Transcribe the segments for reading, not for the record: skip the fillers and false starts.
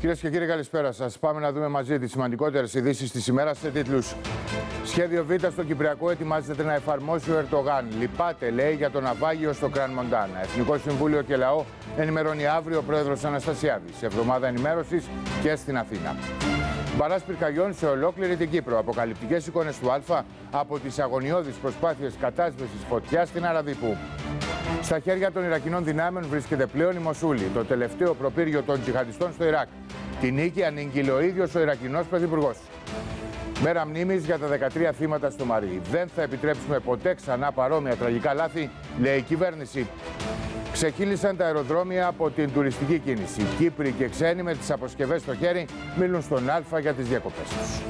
Κυρίες και κύριοι, καλησπέρα σας. Πάμε να δούμε μαζί τις σημαντικότερες ειδήσεις της ημέρας σε τίτλους. Σχέδιο Β στο Κυπριακό ετοιμάζεται να εφαρμόσει ο Ερντογάν. Λυπάται, λέει, για το ναυάγιο στο Κραν Μοντάνα. Εθνικό Συμβούλιο και Λαό ενημερώνει αύριο ο πρόεδρος Αναστασιάδης. Εβδομάδα ενημέρωσης και στην Αθήνα. Μπαράς πυρκαγιών σε ολόκληρη την Κύπρο. Αποκαλυπτικές εικόνες του Α από τις αγωνιώδεις προσπάθειες κατάσβεσης φωτιάς στην Αραδίπου. Στα χέρια των Ιρακινών δυνάμεων βρίσκεται πλέον η Μοσούλη, το τελευταίο προπύργιο των τζιχαντιστών στο Ιράκ. Τη νίκη ανήγγειλε ο ίδιος ο Ιρακινός πρωθυπουργός. Μέρα μνήμης για τα 13 θύματα στο Μαρί. Δεν θα επιτρέψουμε ποτέ ξανά παρόμοια τραγικά λάθη, λέει η κυβέρνηση. Ξεχύλισαν τα αεροδρόμια από την τουριστική κίνηση. Κύπροι και ξένοι με τις αποσκευές στο χέρι μιλούν στον Α για τις διακοπές τους.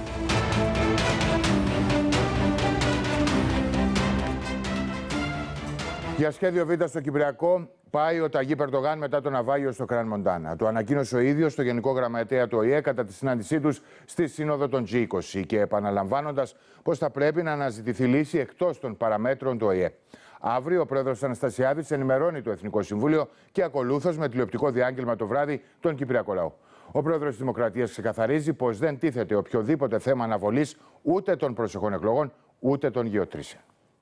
Για σχέδιο Β στο Κυπριακό πάει ο Ταγίπ Ερντογάν μετά το ναυάγιο στο Κραν Μοντάνα. Το ανακοίνωσε ο ίδιος στο Γενικό Γραμματέα του ΟΗΕ κατά τη συνάντησή τους στη Σύνοδο των G20 και επαναλαμβάνοντας πως θα πρέπει να αναζητηθεί λύση εκτός των παραμέτρων του ΟΗΕ. Αύριο ο πρόεδρος Αναστασιάδης ενημερώνει το Εθνικό Συμβούλιο και ακολούθως με τηλεοπτικό διάγγελμα το βράδυ τον Κυπριακό λαό. Ο πρόεδρος της Δημοκρατίας ξεκαθαρίζει πως δεν τίθεται οποιοδήποτε θέμα αναβολής ούτε των προσεχών εκλογών ούτε των γεωτρήσεων.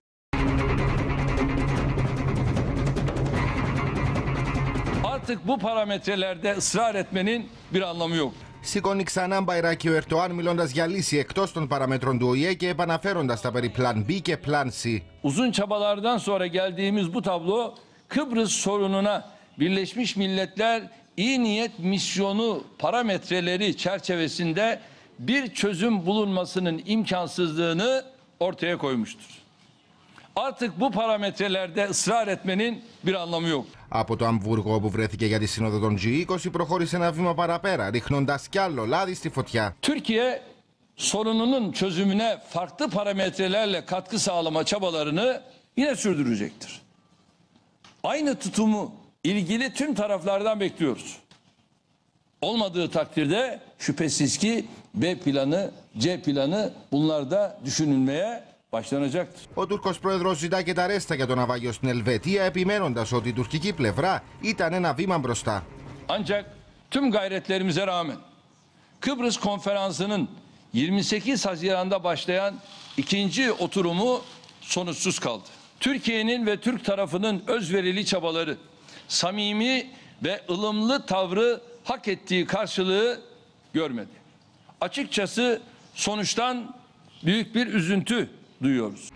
Artık bu parametrelerde ısrar etmenin bir anlamı yok. Σηκώνει ξανά μπαϊράκι ο Ερντογάν μιλώντας για λύση εκτός των παραμέτρων του ΟΗΕ και επαναφέροντας τα περί Plan B και Plan C. Uzun çabalardan sonra geldiğimiz bu tablo Kıbrıs sorununa Birleşmiş Milletler İyi Niyet Misyonu parametreleri çerçevesinde bir çözüm bulunmasının imkansızlığını ortaya koymuştur. Artık bu parametrelerde ısrar etmenin bir anlamı yok. Από το Αμβούργο, όπου βρέθηκε για τη Σύνοδο των G20, προχώρησε ένα βήμα παραπέρα, ρίχνοντας κι άλλο λάδι στη φωτιά. Türkiye sorununun çözümüne farklı parametrelerle katkı sağlama çabalarını yine sürdürecektir. Aynı tutumu ilgili tüm taraflardan bekliyoruz. Olmadığı takdirde şüphesiz ki B planı, C planı bunlar da düşünülmeye başlanacaktır. Ο Τούρκος πρόεδρος ζητά και τα ρέστα για το ναυάγιο στην Ελβετία, επιμένοντας ότι η τουρκική πλευρά ήταν ένα βήμα μπροστά. Ancak tüm gayretlerimize rağmen Kıbrıs Konferansı'nın 28 Haziran'da başlayan ikinci oturumu sonuçsuz kaldı. Türkiye'nin ve Türk tarafının özverili çabaları, samimi ve ılımlı tavrı hak ettiği karşılığı görmedi. Açıkçası sonuçtan büyük bir üzüntü duyuyoruz.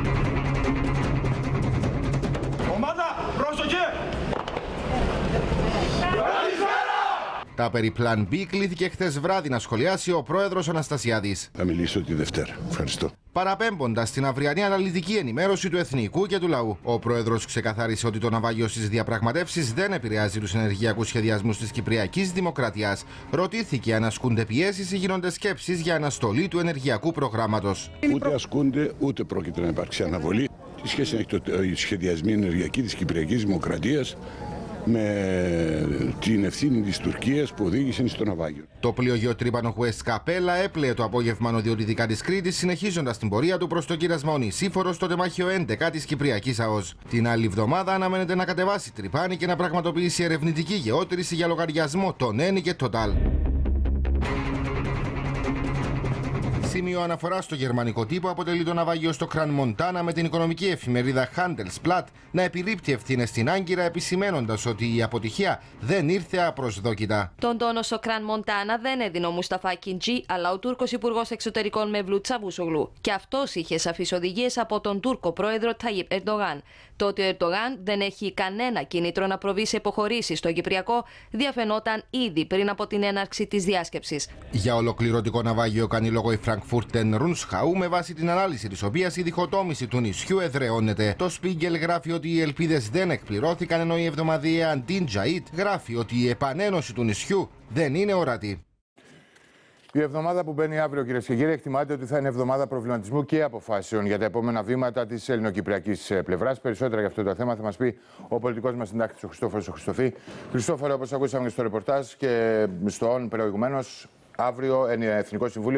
Τα περί Plan B κλήθηκε χθες βράδυ να σχολιάσει ο πρόεδρος Αναστασιάδης. Θα μιλήσω τη Δευτέρα. Ευχαριστώ. Παραπέμποντας στην αυριανή αναλυτική ενημέρωση του Εθνικού και του Λαού, ο πρόεδρος ξεκαθάρισε ότι το ναυάγιο στις διαπραγματεύσεις δεν επηρεάζει τους ενεργειακούς σχεδιασμούς της Κυπριακής Δημοκρατίας. Ρωτήθηκε αν ασκούνται πιέσεις ή γίνονται σκέψεις για αναστολή του ενεργειακού προγράμματος. Ούτε ασκούνται, ούτε πρόκειται να υπάρξει αναβολή. Τι σχέση έχει η σχεδιασμή ενεργειακή της Κυπριακής Δημοκρατίας με την ευθύνη της Τουρκίας που οδήγησε στο ναυάγιο. Το πλοίο γεωτρύπανο West Capella έπλεε το απόγευμα νοτιοδυτικά της Κρήτης, συνεχίζοντας την πορεία του προς το κοίρασμα Ονησίφορο στο τεμάχιο 11 της Κυπριακής ΑΟΣ. Την άλλη εβδομάδα αναμένεται να κατεβάσει τρυπάνι και να πραγματοποιήσει ερευνητική γεώτρηση για λογαριασμό των ΕΝΗ και Total. Σημείο αναφορά στο γερμανικό τύπο αποτελεί το ναυάγιο στο Κραν Μοντάνα, με την οικονομική εφημερίδα Handelsblatt να επιρρύπτει ευθύνες στην Άγκυρα, επισημένοντας ότι η αποτυχία δεν ήρθε απροσδόκητα. Τον τόνο στο Κραν Μοντάνα δεν έδινε ο Μουσταφά Κιντζή, αλλά ο Τούρκος Υπουργός Εξωτερικών Μευλούτ Τσαβούσογλου. Και αυτός είχε σαφείς οδηγίες από τον Τούρκο πρόεδρο Ταγίπ Ερντογάν. Το ότι ο Ερντογάν δεν έχει κανένα κίνητρο να προβεί σε υποχωρήσεις στο Κυπριακό διαφαινόταν ήδη πριν από την έναρξη της διάσκεψης. Για ολοκληρωτικό ναυάγιο κάνει λόγο η Frankfurter Rundschau, με βάση την ανάλυση της οποίας η διχοτόμηση του νησιού εδραιώνεται. Το Spiegel γράφει ότι οι ελπίδες δεν εκπληρώθηκαν, ενώ η εβδομαδιαία Αντίν Τζαΐτ γράφει ότι η επανένωση του νησιού δεν είναι ορατή. Η εβδομάδα που μπαίνει αύριο, κυρίες και κύριοι, εκτιμάται ότι θα είναι εβδομάδα προβληματισμού και αποφάσεων για τα επόμενα βήματα της ελληνοκυπριακής πλευράς. Περισσότερα για αυτό το θέμα θα μας πει ο πολιτικός μας συντάκτης, ο Χριστόφορος Χριστοφή. Χριστόφορο, όπως ακούσαμε και στο ρεπορτάζ και στο ΟΝ προηγουμένως, αύριο Εθνικό Συμβούλιο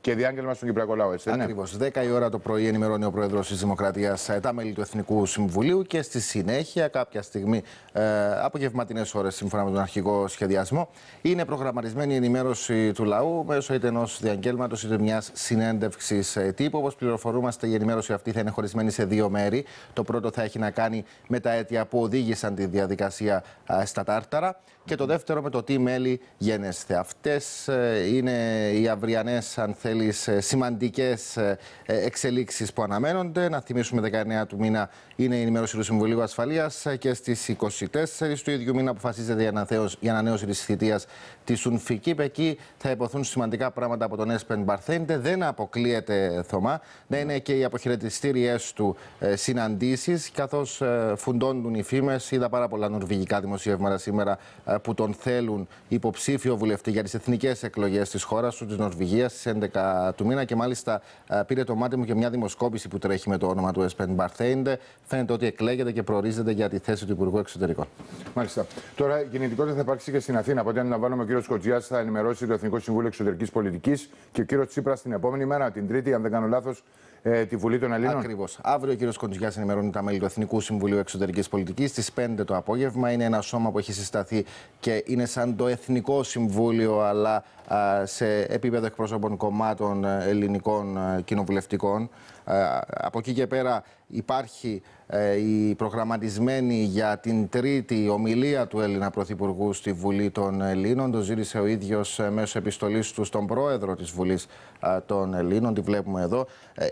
και διάγγελμα στον Κυπριακό λαό, έτσι. Ακριβώς. 10 η ώρα το πρωί ενημερώνει ο Πρόεδρος της Δημοκρατίας τα μέλη του Εθνικού Συμβουλίου και στη συνέχεια, κάποια στιγμή, απογευματινές ώρες, σύμφωνα με τον αρχικό σχεδιασμό, είναι προγραμματισμένη η ενημέρωση του λαού μέσω είτε ενός διαγγέλματος είτε μιας συνέντευξης τύπου. Όπως πληροφορούμαστε, η ενημέρωση αυτή θα είναι χωρισμένη σε δύο μέρη. Το πρώτο θα έχει να κάνει με τα αίτια που οδήγησαν τη διαδικασία στα Τάρταρα και το δεύτερο με το τι μέλη γένεσθε. Αυτές είναι οι αυριανές, αν θέλεις, σημαντικές εξελίξσεις που αναμένονται. Να θυμίσουμε, 19 του μήνα είναι η ενημέρωση του Συμβουλίου Ασφαλείας και στις 24 του ίδιου μήνα αποφασίζεται η ανανέωση της θητείας της UNFICYP. Εκεί θα υποθούν σημαντικά πράγματα από τον Έσπεν Μπαρθέντε. Δεν αποκλείεται, Θωμά, να είναι και οι αποχαιρετιστήριες του συναντήσεις, καθώς φουντώνουν οι φήμες. Είδα πάρα πολλά νορβηγικά δημοσιεύματα σήμερα που τον θέλουν υποψήφιο βουλευτή για τις εθνικές εκλογές της χώρας του, της Νορβηγίας, στις 11 του μήνα. Και μάλιστα πήρε το μάτι μου και μια δημοσκόπηση που τρέχει με το όνομα του Έσπεν Μπαρθέντε. Φαίνεται ότι εκλέγεται και προορίζεται για τη θέση του Υπουργού Εξωτερικών. Μάλιστα. Τώρα η κινητικότητα θα υπάρξει και στην Αθήνα. Από ό,τι αντιλαμβάνομαι, ο κύριος Κοτζιάς θα ενημερώσει το Εθνικό Συμβούλιο Εξωτερικής Πολιτικής και ο κύριος Τσίπρας την επόμενη μέρα, την Τρίτη, αν δεν κάνω λάθος, τη Βουλή των Ελλήνων. Ακριβώς. Αύριο ο κύριος Κοντζιάς ενημερώνει τα μέλη του Εθνικού Συμβουλίου Εξωτερικής Πολιτικής στις 5 το απόγευμα. Είναι ένα σώμα που έχει συσταθεί και είναι σαν το Εθνικό Συμβούλιο, αλλά σε επίπεδο εκπροσώπων κομμάτων ελληνικών κοινοβουλευτικών. Από εκεί και πέρα υπάρχει η προγραμματισμένη για την Τρίτη ομιλία του Έλληνα Πρωθυπουργού στη Βουλή των Ελλήνων. Το ζήτησε ο ίδιος μέσω επιστολής του στον Πρόεδρο της Βουλής των Ελλήνων. Τη βλέπουμε εδώ.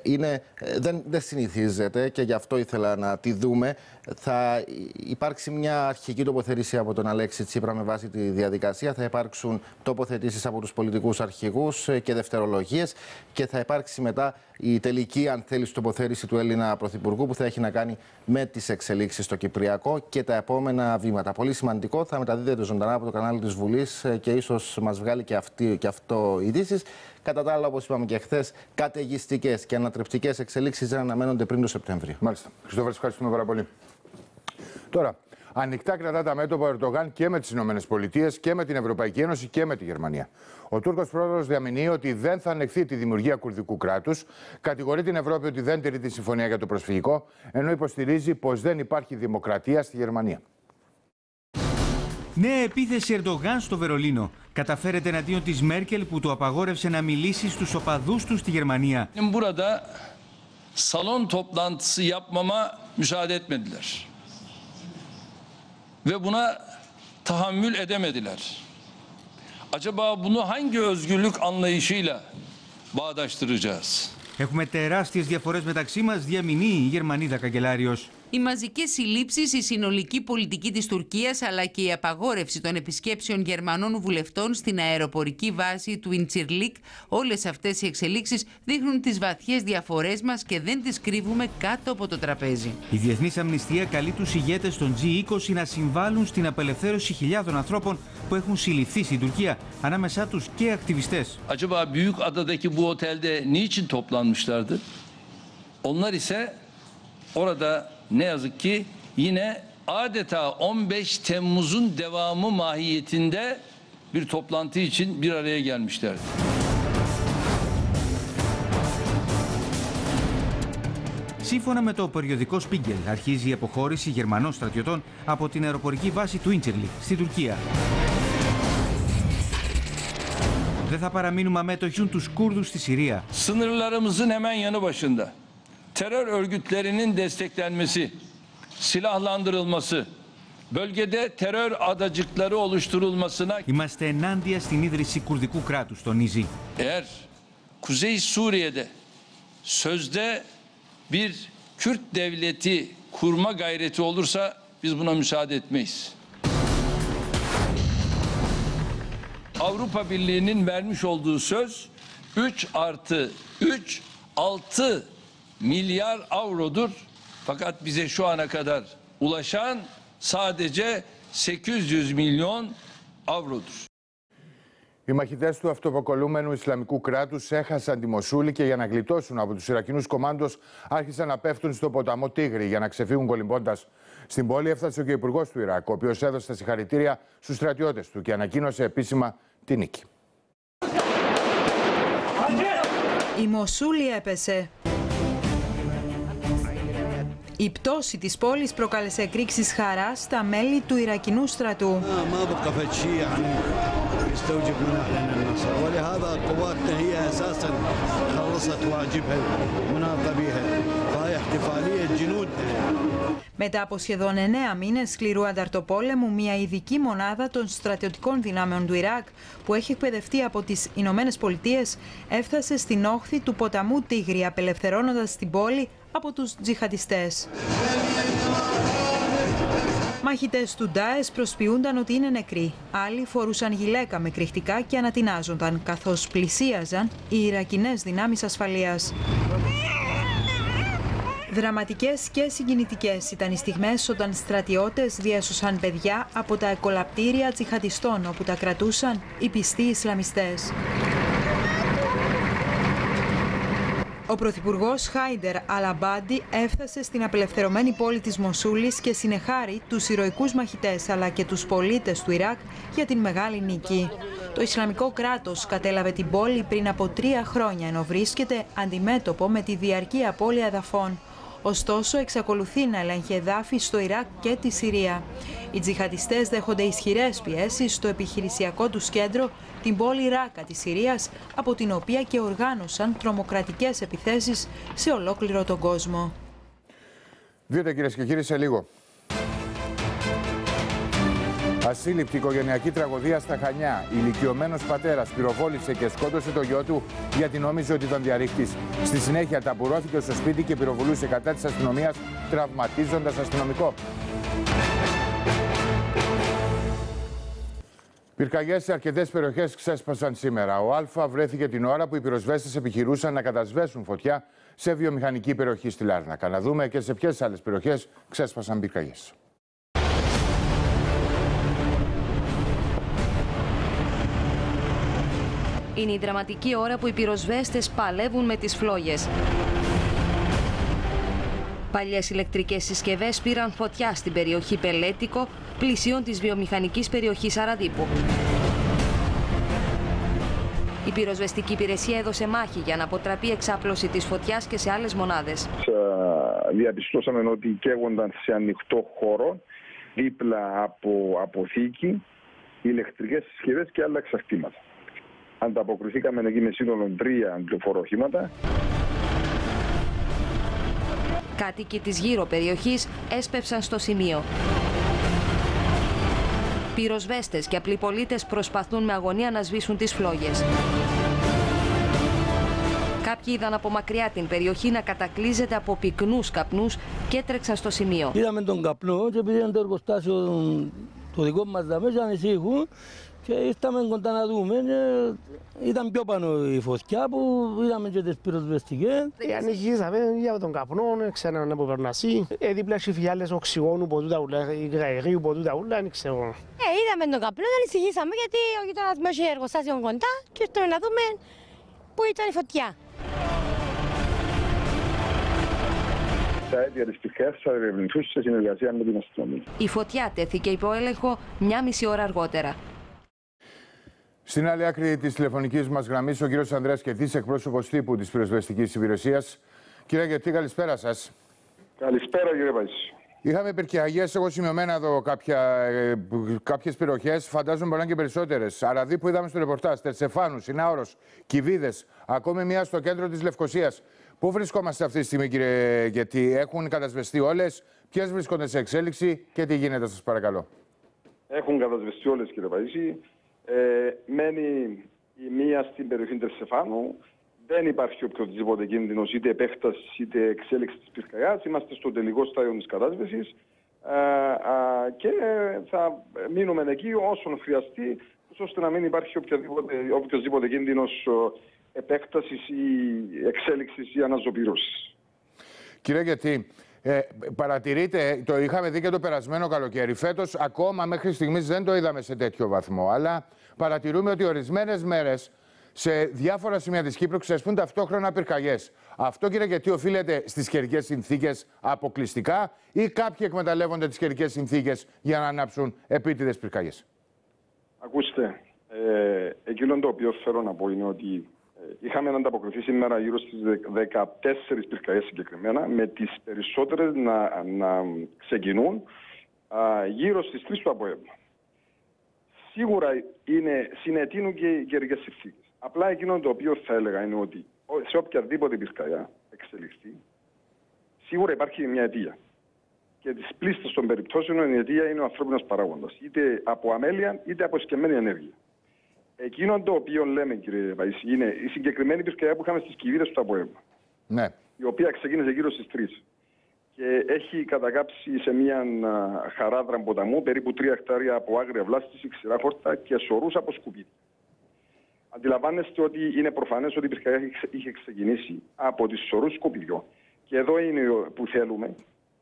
Δεν συνηθίζεται και γι' αυτό ήθελα να τη δούμε. Θα υπάρξει μια αρχική τοποθέτηση από τον Αλέξη Τσίπρα με βάση τη διαδικασία. Θα υπάρξουν τοποθετήσεις από τους πολιτικούς αρχηγούς και δευτερολογίες και θα υπάρξει μετά η τελική, αν θέλεις, τοποθέτηση του Έλληνα Πρωθυπουργού που θα έχει να κάνει με τις εξελίξεις στο Κυπριακό και τα επόμενα βήματα. Πολύ σημαντικό, θα μεταδίδεται ζωντανά από το κανάλι της Βουλής και ίσως μας βγάλει και αυτό ειδήσεις. Κατά τα άλλα, όπως είπαμε και χθες, καταιγιστικές και ανατρεπτικές εξελίξεις δεν αναμένονται πριν το Σεπτέμβριο. Μάλιστα. Χριστόφερ, ευχαριστούμε πάρα πολύ. Τώρα, ανοιχτά κρατά τα μέτωπα ο Ερντογάν και με τις ΗΠΑ και με την Ευρωπαϊκή Ένωση και με τη Γερμανία. Ο Τούρκος πρόεδρος διαμηνύει ότι δεν θα ανεχθεί τη δημιουργία κουρδικού κράτους, κατηγορεί την Ευρώπη ότι δεν τηρεί τη συμφωνία για το προσφυγικό, ενώ υποστηρίζει πως δεν υπάρχει δημοκρατία στη Γερμανία. Νέα επίθεση Ερντογάν στο Βερολίνο. Καταφέρεται εναντίον της Μέρκελ που του απαγόρευσε να μιλήσει στους οπαδούς του στη Γερμανία. Burada salon toplantısı yapmama müsaade etmediler. Ve buna tahammül edemediler. Acaba bunu hangi özgürlük anlayışıyla bağdaştıracağız? Έχουμε τεράστιες διαφορές μεταξύ μας, διαμηνύει η Γερμανίδα καγκελάριος. Οι μαζικές συλλήψεις, η συνολική πολιτική της Τουρκίας αλλά και η απαγόρευση των επισκέψεων Γερμανών βουλευτών στην αεροπορική βάση του Ιντσιρλίκ, όλες αυτές οι εξελίξεις δείχνουν τις βαθιές διαφορές μας και δεν τις κρύβουμε κάτω από το τραπέζι. Η Διεθνής Αμνηστία καλεί τους ηγέτες των G20 να συμβάλλουν στην απελευθέρωση χιλιάδων ανθρώπων που έχουν συλληφθεί στην Τουρκία, ανάμεσά τους και ακτιβιστές. Acaba Büyükada'daki bu otelde niçin toplanmışlardı? Onlar ise orada ne yazık ki yine adeta 15 Temmuz'un devamı mahiyetinde bir toplantı için bir araya gelmişlerdi. Σύμφωνα με το περιοδικό Spiegel, αρχίζει η αποχώρηση Γερμανών στρατιωτών από την αεροπορική βάση του Ίντσιρλικ στη Τουρκία. Δεν θα παραμείνουμε αμέτωχοι τους Κούρδους στη Συρία. Sınırlarımızın hemen yanı başında terör örgütlerinin desteklenmesi, silahlandırılması, bölgede terör adacıkları oluşturulmasına... Είμαστε ενάντια στην ίδρυση κουρδικού κράτους, τονίζει. Eğer Kuzey Suriye'de sözde bir Kürt devleti kurma gayreti olursa biz buna müsaade etmeyiz. Avrupa Birliği'nin vermiş olduğu söz 3+3 6 milyar avrodur. Fakat bize şu ana kadar ulaşan sadece 800 milyon avrodur. Οι μαχητές του αυτοποκολούμενου Ισλαμικού κράτους έχασαν τη Μοσούλη και για να γλιτώσουν από τους Ιρακινούς κομμάντος άρχισαν να πέφτουν στο ποταμό Τίγρη για να ξεφύγουν κολυμπώντας. Στην πόλη έφτασε και ο υπουργός του Ιράκ, ο οποίος έδωσε τα συγχαρητήρια στους στρατιώτες του και ανακοίνωσε επίσημα τη νίκη. Η Μοσούλη έπεσε. Η πτώση της πόλης προκάλεσε εκρήξεις χαράς στα μέλη του Ιρακινού στρατού. Μετά από σχεδόν 9 μήνες σκληρού ανταρτοπόλεμου, μια ειδική μονάδα των στρατιωτικών δυνάμεων του Ιράκ, που έχει εκπαιδευτεί από τις Ηνωμένες Πολιτείες, έφτασε στην όχθη του ποταμού Τίγρη, απελευθερώνοντας την πόλη από τους τζιχαντιστές. Μαχητές του Ντάες προσποιούνταν ότι είναι νεκροί. Άλλοι φορούσαν γυλαίκα με κρυχτικά και ανατινάζονταν, καθώς πλησίαζαν οι Ιρακινές δυνάμεις ασφαλείας. Δραματικές και συγκινητικές ήταν οι στιγμές όταν στρατιώτες διέσωσαν παιδιά από τα εκολαπτήρια τζιχαντιστών, όπου τα κρατούσαν οι πιστοί Ισλαμιστές. Ο πρωθυπουργός Χάιντερ Αλαμπάντι έφτασε στην απελευθερωμένη πόλη της Μοσούλης και συνεχάρει τους ηρωικούς μαχητές αλλά και τους πολίτες του Ιράκ για την μεγάλη νίκη. Το Ισλαμικό κράτος κατέλαβε την πόλη πριν από 3 χρόνια, ενώ βρίσκεται αντιμέτωπο με τη διαρκή απώλεια εδαφών. Ωστόσο, εξακολουθεί να ελέγχει εδάφη στο Ιράκ και τη Συρία. Οι τζιχαντιστές δέχονται ισχυρές πιέσεις στο επιχειρησιακό τους κέντρο, την πόλη Ράκα της Συρίας, από την οποία και οργάνωσαν τρομοκρατικές επιθέσεις σε ολόκληρο τον κόσμο. Δείτε, κυρίες και κύριοι, σε λίγο. Ασύλληπτη οικογενειακή τραγωδία στα Χανιά. Ηλικιωμένος πατέρας πυροβόλησε και σκότωσε το γιο του γιατί νόμιζε ότι ήταν διαρρήκτης. Στη συνέχεια ταμπουρώθηκε στο σπίτι και πυροβολούσε κατά της αστυνομίας, τραυματίζοντας αστυνομικό. Πυρκαγιές σε αρκετές περιοχές ξέσπασαν σήμερα. Ο Α βρέθηκε την ώρα που οι πυροσβέστες επιχειρούσαν να κατασβέσουν φωτιά σε βιομηχανική περιοχή στη Λάρνακα. Να δούμε και σε ποιες άλλες περιοχές ξέσπασαν πυρκαγιές. Είναι η δραματική ώρα που οι πυροσβέστες παλεύουν με τις φλόγες. Παλιές ηλεκτρικές συσκευές πήραν φωτιά στην περιοχή Πελέτικο, πλησίον της βιομηχανικής περιοχής Αραδίπου. Η πυροσβεστική υπηρεσία έδωσε μάχη για να αποτραπεί εξάπλωση της φωτιάς και σε άλλες μονάδες. Διαπιστώσαμε ότι καίγονταν σε ανοιχτό χώρο, δίπλα από αποθήκη, ηλεκτρικές συσκευές και άλλα εξαρτήματα. Ανταποκριθήκαμε εκεί με σύνολο 3 αντιοφοροχήματα. Κάτοικοι της γύρω περιοχής έσπευσαν στο σημείο. Πυροσβέστες και απλοί πολίτες προσπαθούν με αγωνία να σβήσουν τις φλόγες. Κάποιοι είδαν από μακριά την περιοχή να κατακλείζεται από πυκνούς καπνούς και έτρεξαν στο σημείο. Είδαμε τον καπνό και επειδή ήταν το εργοστάσιο το δικό μας δαμές, ανησύχουν και ήρθαμε κοντά να δούμε. Ήταν πιο πάνω η φωτιά που είδαμε και τις πυροσβεστικές. Ανησυχήσαμε για τον καπνό, ξέραμε από περνασί. Δίπλα έχει φιάλες οξυγόνου, ποτούτα ούλα, γαερίου, ποτούτα ούλα, δεν ξέρω. Είδαμε τον καπνό, ανησυχήσαμε γιατί ο γείτονας μας είχε εργοστάσιο κοντά και ήρθαμε να δούμε πού ήταν η φωτιά. Τα αίτια της πυρκαγιάς θα ερευνηθούν σε συνεργασία με την αστυνομία. Η φωτιά τέθηκε υπό έλεγχο 1,5 ώρα αργότερα. Στην άλλη άκρη της τηλεφωνικής μας γραμμής, ο κύριος Ανδρέας Κετής, εκπρόσωπος τύπου της πυροσβεστικής υπηρεσίας. Κύριε Κετή, καλησπέρα σας. Καλησπέρα, κύριε Παϊσίου. Είχαμε πυρκαγιές, εγώ σημειωμένα εδώ κάποιες περιοχές, φαντάζομαι μπορεί να είναι και περισσότερες. Αραδί που είδαμε στο ρεπορτάζ, Τερσεφάνου, Συνάωρος, Κιβίδες, ακόμη μία στο κέντρο της Λευκωσίας. Πού βρισκόμαστε αυτή τη στιγμή, κύριε Κετή, έχουν κατασβεστεί όλες, ποιες βρίσκονται σε εξέλιξη και τι γίνεται, σας παρακαλώ. Έχουν κατασβεστεί όλες, κύριε Παϊσίου. Μένει η μία στην περιοχή Τερσεφάνου. Δεν υπάρχει οποιοδήποτε κίνδυνος είτε επέκταση είτε εξέλιξη της πυρκαγιάς. Είμαστε στο τελικό στάδιο της κατάσβεσης και θα μείνουμε εκεί όσον χρειαστεί, ώστε να μην υπάρχει οποιοδήποτε κίνδυνος επέκτασης ή εξέλιξης ή αναζωπήρωσης. Κύριε Κετή, παρατηρείτε, το είχαμε δει και το περασμένο καλοκαίρι. Φέτος ακόμα μέχρι στιγμής δεν το είδαμε σε τέτοιο βαθμό, αλλά παρατηρούμε ότι ορισμένες μέρες σε διάφορα σημεία της Κύπρου ξεσπούν ταυτόχρονα πυρκαγιές. Αυτό, κύριε Κετή, οφείλεται στις καιρικές συνθήκες αποκλειστικά ή κάποιοι εκμεταλλεύονται τις καιρικές συνθήκες για να ανάψουν επίτηδες πυρκαγιές? Ακούστε, εκείνο το οποίο θέλω να πω είναι ότι Είχαμε ανταποκριθεί σήμερα γύρω στις 14 πυρκαγιές συγκεκριμένα, με τις περισσότερες να ξεκινούν γύρω στις 3 το απόγευμα. Σίγουρα συνετείνουν και οι καιρικές συνθήκες. Απλά εκείνο το οποίο θα έλεγα είναι ότι σε οποιαδήποτε πυρκαγιά εξελιχθεί, σίγουρα υπάρχει μια αιτία. Και τις πλήστες των περιπτώσεων η αιτία είναι ο ανθρώπινος παράγοντας, είτε από αμέλεια είτε από εσκεμμένη ενέργεια. Εκείνο το οποίο λέμε, κύριε Παΐση, είναι η συγκεκριμένη πυρκαγιά που είχαμε στις Κιβίδες το απόγευμα. Ναι. Η οποία ξεκίνησε γύρω στις 3. Και έχει κατακάψει σε μια χαράδρα ποταμού περίπου 3 εκτάρια από άγρια βλάστηση, ξηρά χόρτα και σωρούς από σκουπίδια. Αντιλαμβάνεστε ότι είναι προφανές ότι η πυρκαγιά είχε ξεκινήσει από τις σωρούς σκουπιδιών. Και εδώ είναι που θέλουμε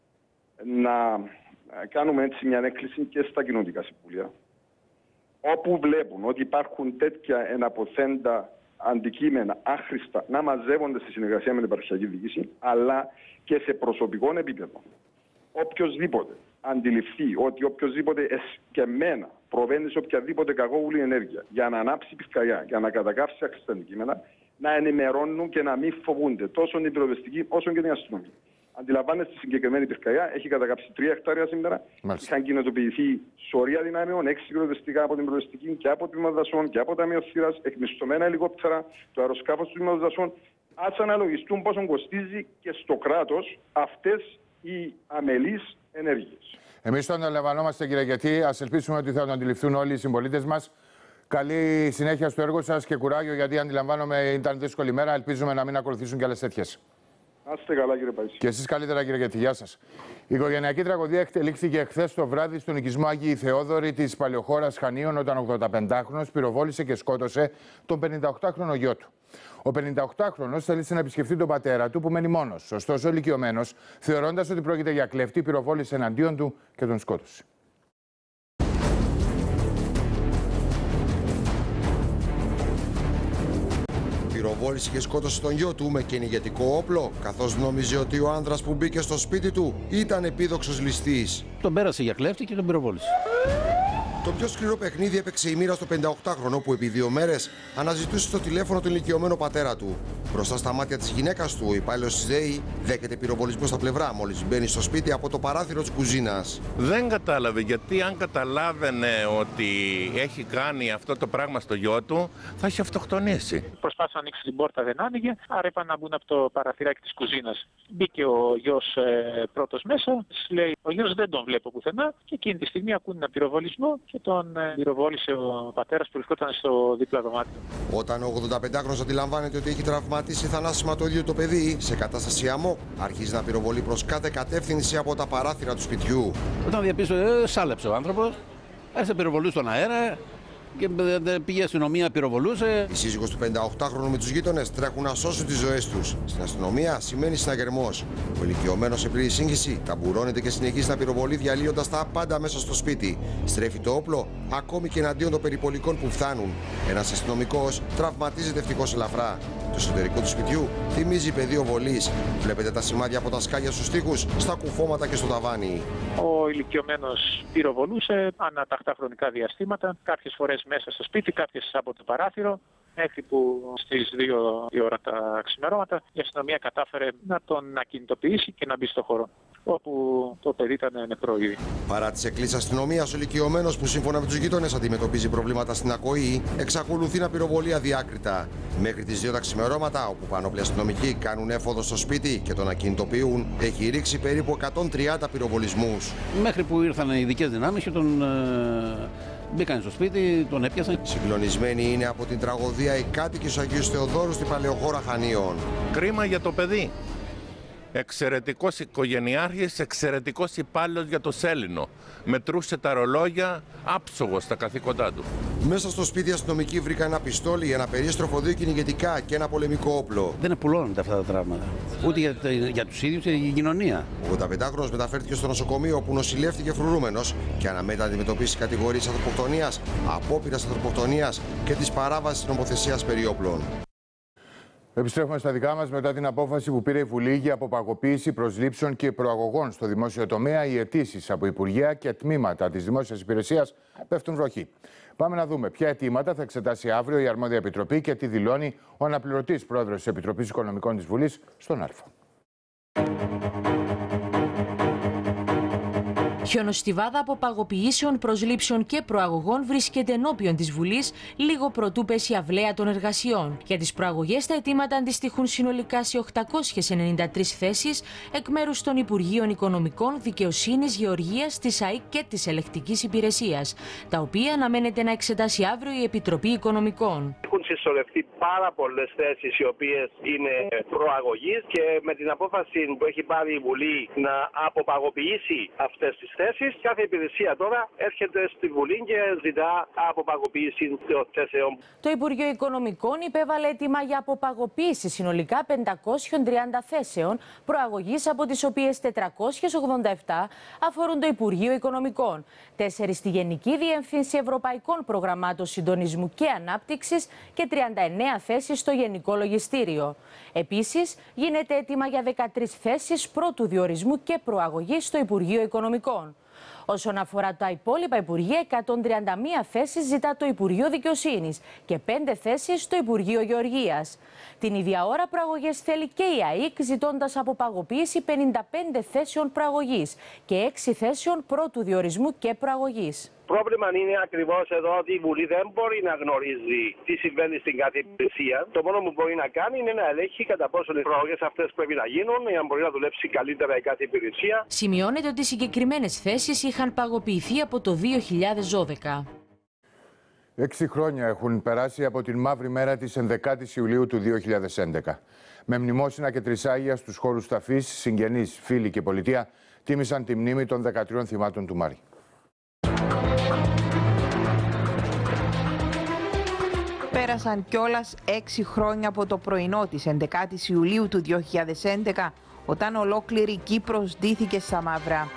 να κάνουμε έτσι μια έκκληση και στα κοινωνικά συμβούλια, όπου βλέπουν ότι υπάρχουν τέτοια εναποθέντα αντικείμενα άχρηστα να μαζεύονται στη συνεργασία με την επαρχιακή διοίκηση, αλλά και σε προσωπικό επίπεδο. Οποιοςδήποτε αντιληφθεί ότι οποιοςδήποτε εσκεμμένα προβαίνει σε οποιαδήποτε κακόβουλη ενέργεια για να ανάψει πυρκαγιά, για να κατακάψει άχρηστα αντικείμενα, να ενημερώνουν και να μην φοβούνται τόσο την πυροσβεστική όσο και την αστυνομία. Αντιλαμβάνεστε, στη συγκεκριμένη πυρκαγιά έχει κατακάψει 3 εκτάρια σήμερα. Μάλιστα. Είχαν κοινοτοποιηθεί σωρία δυνάμεων, 6 πυροσβεστικά από την πυροσβεστική και από το τμήμα δασών και από τα μειοθύρας, εκμισθωμένα ελικόπτερα, το αεροσκάφος του τμήματος δασών. Ας αναλογιστούν πόσο κοστίζει και στο κράτος αυτές οι αμελείς ενέργειες. Εμείς το αντιλαμβανόμαστε, κύριε Γετή. Ας ελπίσουμε ότι θα το αντιληφθούν όλοι οι συμπολίτες μας. Καλή συνέχεια στο έργο σας και κουράγιο, γιατί αντιλαμβάνομαι ήταν δύσκολη μέρα. Ελπίζουμε να μην ακολουθήσουν και άλλες τέτοιες. Να είστε καλά, κύριε Παΐση. Και εσείς καλύτερα, κύριε Γετή. Γεια σας. Η οικογενειακή τραγωδία εκτελήχθηκε χθες το βράδυ στον οικισμό Άγιοι Θεόδωροι της Παλαιοχώρας Χανίων, όταν ο 85χρονος πυροβόλησε και σκότωσε τον 58χρονο γιο του. Ο 58χρονος θέλησε να επισκεφτεί τον πατέρα του που μένει μόνος. Ωστόσο, ο ηλικιωμένος, θεωρώντας ότι πρόκειται για κλέφτη, πυροβόλησε εναντίον του και τον σκότωσε. Πυροβόλησε και σκότωσε τον γιο του με κυνηγετικό όπλο, καθώς νόμιζε ότι ο άνδρας που μπήκε στο σπίτι του ήταν επίδοξος ληστής. Τον πέρασε για κλέφτη και τον πυροβόλησε. Το πιο σκληρό παιχνίδι έπαιξε η μοίρα στο 58χρονο που επί 2 μέρες αναζητούσε στο τηλέφωνο τον ηλικιωμένο πατέρα του. Μπροστά στα μάτια της γυναίκας του, ο υπάλληλος της ΔΕΗ δέχεται πυροβολισμό στα πλευρά μόλις μπαίνει στο σπίτι από το παράθυρο της κουζίνας. Δεν κατάλαβε, γιατί αν καταλάβαινε ότι έχει κάνει αυτό το πράγμα στο γιο του, θα έχει αυτοκτονήσει. Προσπάθησε να ανοίξει την πόρτα, δεν άνοιγε, άρα είπαν να μπουν από το παραθυράκι της κουζίνας. Μπήκε ο γιος πρώτος μέσα, λέει: ο γιος δεν τον βλέπω πουθενά, και εκείνη τη στιγμή ακούνε ένα πυροβολισμό και τον πυροβόλησε ο πατέρας που βρισκόταν στο δίπλα δωμάτιο. Όταν ο 85χρονος αντιλαμβάνεται ότι έχει τραυματίσει θανάσιμα το ίδιο το παιδί, σε κατάσταση αμόκ, αρχίζει να πυροβολεί προς κάθε κατεύθυνση από τα παράθυρα του σπιτιού. Όταν διαπίστωσε, σάλεψε ο άνθρωπος, άρχισε να πυροβολεί στον αέρα και πήγε αστυνομία, πυροβολούσε. Η σύζυγος του 58χρονου με τους γείτονες τρέχουν να σώσουν τις ζωές τους. Στην αστυνομία σημαίνει συναγερμός. Ο ηλικιωμένος σε πλήρη σύγχυση ταμπουρώνεται και συνεχίζει να πυροβολεί, διαλύοντας τα πάντα μέσα στο σπίτι. Στρέφει το όπλο ακόμη και εναντίον των περιπολικών που φτάνουν. Ένας αστυνομικός τραυματίζεται ευτυχώς ελαφρά. Το εσωτερικό του σπιτιού θυμίζει πεδίο βολής. Βλέπετε τα σημάδια από τα σκάλια στους τοίχους, στα κουφώματα και στο ταβάνι. Ο ηλικιωμένος πυροβολούσε ανατακτά χρονικά διαστήματα, κάποιες φορές μέσα στο σπίτι, κάποιες από το παράθυρο, μέχρι που στις 2 η ώρα τα ξημερώματα η αστυνομία κατάφερε να τον ακινητοποιήσει και να μπει στο χώρο, όπου το παιδί ήταν νεκρό ήδη. Παρά τις εκκλήσεις αστυνομίας, ο ηλικιωμένος που σύμφωνα με τους γείτονες αντιμετωπίζει προβλήματα στην ακοή, εξακολουθεί να πυροβολεί αδιάκριτα. Μέχρι τις 2 τα ξημερώματα, όπου πανόπλοι αστυνομικοί κάνουν έφοδο στο σπίτι και τον ακινητοποιούν, έχει ρίξει περίπου 130 πυροβολισμούς. Μέχρι που ήρθαν οι ειδικές δυνάμεις και τον μπήκαν στο σπίτι, τον έπιασαν. Συγκλονισμένοι είναι από την τραγωδία οι κάτοικοι του Αγίου Θεοδόρου στην Παλαιοχώρα Χανίων. Κρίμα για το παιδί. Εξαιρετικός οικογενειάρχης, εξαιρετικός υπάλληλος για το σέλινο. Μετρούσε τα ρολόγια, άψογος στα καθήκοντά του. Μέσα στο σπίτι οι αστυνομικοί βρήκαν ένα πιστόλι, ένα περίστροφο, 2 κυνηγετικά και ένα πολεμικό όπλο. Δεν επουλώνονται αυτά τα τραύματα. Ούτε για τους ίδιους, ούτε για την κοινωνία. Ο 85χρονος μεταφέρθηκε στο νοσοκομείο, όπου νοσηλεύτηκε φρουρούμενος και αναμένεται να αντιμετωπίσει κατηγορίες ανθρωποκτονίας, απόπειρας ανθρωποκτονίας και της παράβασης νομοθεσίας περί όπλων. Επιστρέφουμε στα δικά μας μετά την απόφαση που πήρε η Βουλή για αποπαγωποίηση προσλήψεων και προαγωγών στο δημόσιο τομέα. Οι αιτήσεις από υπουργεία και τμήματα της δημόσιας υπηρεσίας πέφτουν βροχή. Πάμε να δούμε ποια αιτήματα θα εξετάσει αύριο η αρμόδια επιτροπή και τι δηλώνει ο αναπληρωτής πρόεδρος της Επιτροπής Οικονομικών της Βουλής στον Α. Χιονοστιβάδα αποπαγωποιήσεων, προσλήψεων και προαγωγών βρίσκεται ενώπιον της Βουλής λίγο προτού πέσει η αυλαία των εργασιών. Για τις προαγωγές τα αιτήματα αντιστοιχούν συνολικά σε 893 θέσεις εκ μέρους των Υπουργείων Οικονομικών, Δικαιοσύνης, Γεωργίας, της ΑΕΚ και της Ελεκτικής Υπηρεσίας, τα οποία αναμένεται να εξετάσει αύριο η Επιτροπή Οικονομικών. Έχουν συσσωρευτεί πάρα πολλές θέσεις οι οποίες είναι προαγωγής και με την απόφαση που έχει πάρει η Βουλή να αποπαγωποιήσει αυτές τις θέσεις, κάθε υπηρεσία τώρα έρχεται στη Βουλή και ζητά αποπαγωποίηση των θέσεων. Το Υπουργείο Οικονομικών υπέβαλε αίτημα για αποπαγωποίηση συνολικά 530 θέσεων προαγωγής, από τις οποίες 487 αφορούν το Υπουργείο Οικονομικών, 4 στη Γενική Διεύθυνση Ευρωπαϊκών Προγραμμάτων Συντονισμού και Ανάπτυξης και 39 θέσεις στο Γενικό Λογιστήριο. Επίσης, γίνεται αίτημα για 13 θέσεις πρώτου διορισμού και προαγωγής στο Υπουργείο Οικονομικών. Όσον αφορά τα υπόλοιπα υπουργεία, 131 θέσεις ζητά το Υπουργείο Δικαιοσύνης και 5 θέσεις στο Υπουργείο Γεωργίας. Την ίδια ώρα προαγωγές θέλει και η ΑΕΚ, ζητώντας αποπαγωποίηση 55 θέσεων προαγωγής και 6 θέσεων πρώτου διορισμού και προαγωγής. Πρόβλημα είναι ακριβώς εδώ ότι η Βουλή δεν μπορεί να γνωρίζει τι συμβαίνει στην κάθε υπηρεσία. Το μόνο που μπορεί να κάνει είναι να ελέγχει κατά πόσο οι προαγωγές αυτές πρέπει να γίνουν για να μπορεί να δουλέψει καλύτερα η κάθε υπηρεσία. Σημειώνεται ότι συγκεκριμένες θέσεις είχαν παγωποιηθεί από το 2012. 6 χρόνια έχουν περάσει από την μαύρη μέρα της 11ης Ιουλίου του 2011. Με μνημόσυνα και τρισάγια στους χώρους ταφής, συγγενείς, φίλοι και πολιτεία τίμησαν τη μνήμη των 13 θυμάτων του Μάρη. Πέρασαν κιόλας 6 χρόνια από το πρωινό της 11ης Ιουλίου του 2011, όταν ολόκληρη η Κύπρος ντύθηκε στα μαύρα.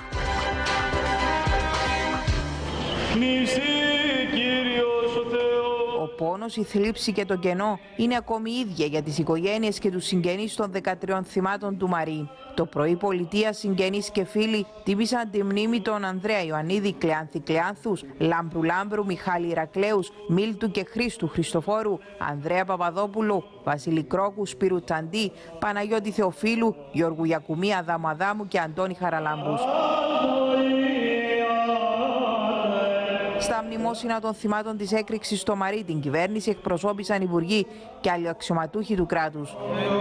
Ο πόνος, η θλίψη και το κενό είναι ακόμη ίδια για τις οικογένειες και τους συγγενείς των 13 θυμάτων του Μαρή. Το πρωί πολιτεία, συγγενείς και φίλοι τίμησαν τη μνήμη των Ανδρέα Ιωαννίδη, Κλεάνθη Κλεάνθους, Λάμπρου Λάμπρου, Μιχάλη Ηρακλέους, Μίλτου και Χρήστου Χριστοφόρου, Ανδρέα Παπαδόπουλου, Βασίλη Κρόκου, Σπύρου Τσαντή, Παναγιώτη Θεοφίλου, Γιώργου Γιακουμί, Αδάμου Αδάμου και Αντώνη Χαραλάμπους. Στα μνημόσυνα των θυμάτων της έκρηξης στο Μαρί, την κυβέρνηση εκπροσώπησαν υπουργοί και άλλοι αξιωματούχοι του κράτους.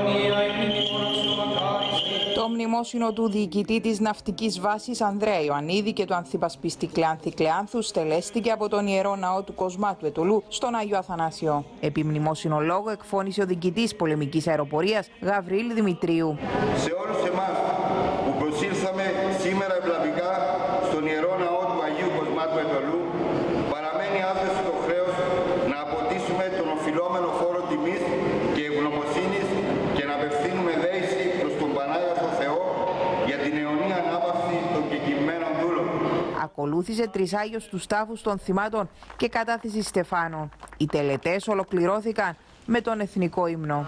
Το μνημόσυνο του διοικητή της ναυτικής βάσης Ανδρέα Ιωαννίδη και του ανθυπασπιστή Κλεάνθη Κλεάνθου στελέστηκε από τον Ιερό Ναό του Κοσμάτου Ετωλού στον Άγιο Αθανάσιο. Επί μνημόσυνο λόγο εκφώνησε ο διοικητής πολεμικής αεροπορίας Γαβρίλ Δημητρίου. Σε όλους εμάς που προσήλθαμε σήμερα ευλαβικά στον Ιερό Ναό του Αγίου Κοσμάτου Ετωλού, παραμένει άθεστο το χρέος να αποτίσουμε τον οφειλόμενο φόρο τιμής και ευγνωμοσύνης και να απευθύνουμε δέηση προς τον Πανάγαθο Θεό για την αιωνία ανάπαυση των κεκοιμμένων δούλων. Ακολούθησε τρισάγιος τους τάφους των θυμάτων και κατάθεση στεφάνων. Οι τελετές ολοκληρώθηκαν με τον εθνικό ύμνο.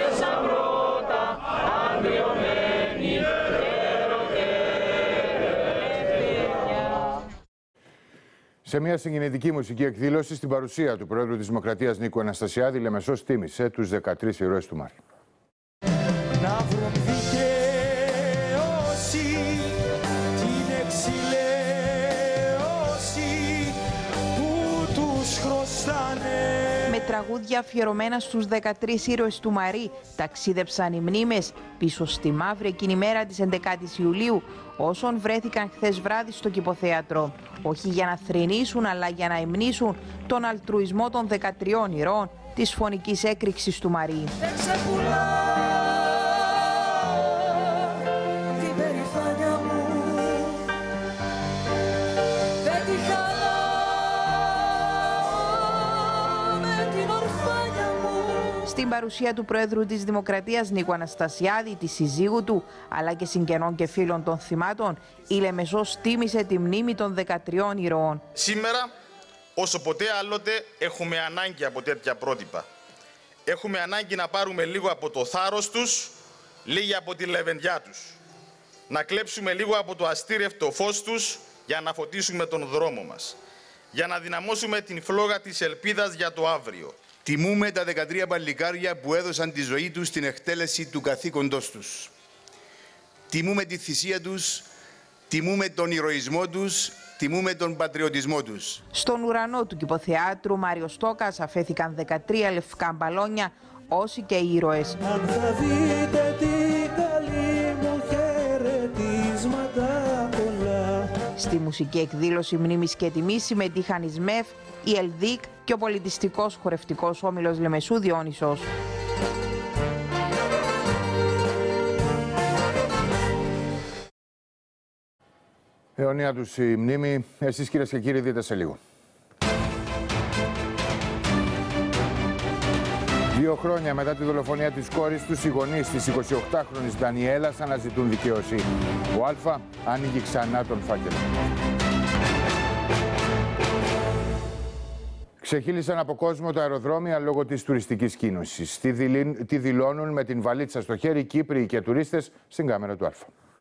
Σε μια συγκινητική μουσική εκδήλωση, στην παρουσία του Προέδρου της Δημοκρατίας Νίκου Αναστασιάδη, Λεμεσός τίμησε τους 13 ηρώες του Μάρη. Να βρουν δικαίωση, την εξηλαίωση που τους χρωστάνε. Με τραγούδια αφιερωμένα στους 13 ήρωες του Μαρί ταξίδεψαν οι μνήμες πίσω στη μαύρη εκείνη μέρα της 11ης Ιουλίου, όσων βρέθηκαν χθες βράδυ στο Κηποθέατρο. Όχι για να θρηνήσουν, αλλά για να υμνήσουν τον αλτρουισμό των 13 ηρώων της φωνικής έκρηξης του Μαρί. Στην παρουσία του Προέδρου της Δημοκρατίας Νίκου Αναστασιάδη, της συζύγου του, αλλά και συγγενών και φίλων των θυμάτων, η Λεμεσός τίμησε τη μνήμη των 13 ηρώων. Σήμερα, όσο ποτέ άλλοτε, έχουμε ανάγκη από τέτοια πρότυπα. Έχουμε ανάγκη να πάρουμε λίγο από το θάρρος τους, λίγη από τη λεβεντιά τους. Να κλέψουμε λίγο από το αστήρευτο φως τους για να φωτίσουμε τον δρόμο μας. Για να δυναμώσουμε την φλόγα της ελπίδας για το αύριο. Τιμούμε τα 13 παλικάρια που έδωσαν τη ζωή τους στην εκτέλεση του καθήκοντος τους. Τιμούμε τη θυσία τους, τιμούμε τον ηρωισμό τους, τιμούμε τον πατριωτισμό τους. Στον ουρανό του Κηποθεάτρου Μάριο Στόκας αφέθηκαν 13 λευκά μπαλόνια, όσοι και οι ήρωες. Αν θα δείτε τι καλή μου χαιρετίσματα πολλά. Στη μουσική εκδήλωση μνήμης και τιμής συμμετείχαν η ΣΜΕΦ, η ΕΛΔΙΚ και ο πολιτιστικός χορευτικός όμιλος Λεμεσού Διόνυσος. Αιωνία τους η μνήμη. Εσείς κυρίες και κύριοι δείτε σε λίγο. 2 χρόνια μετά τη δολοφονία της κόρης τους, οι γονείς της 28χρονης Ντανιέλας αναζητούν δικαίωση. Ο Α άνοιγε ξανά τον φάκελο. Ξεχύλισαν από κόσμο τα αεροδρόμια λόγω της τουριστικής κίνησης. Τι δηλώνουν με την βαλίτσα στο χέρι Κύπριοι και τουρίστες στην κάμερα του Α.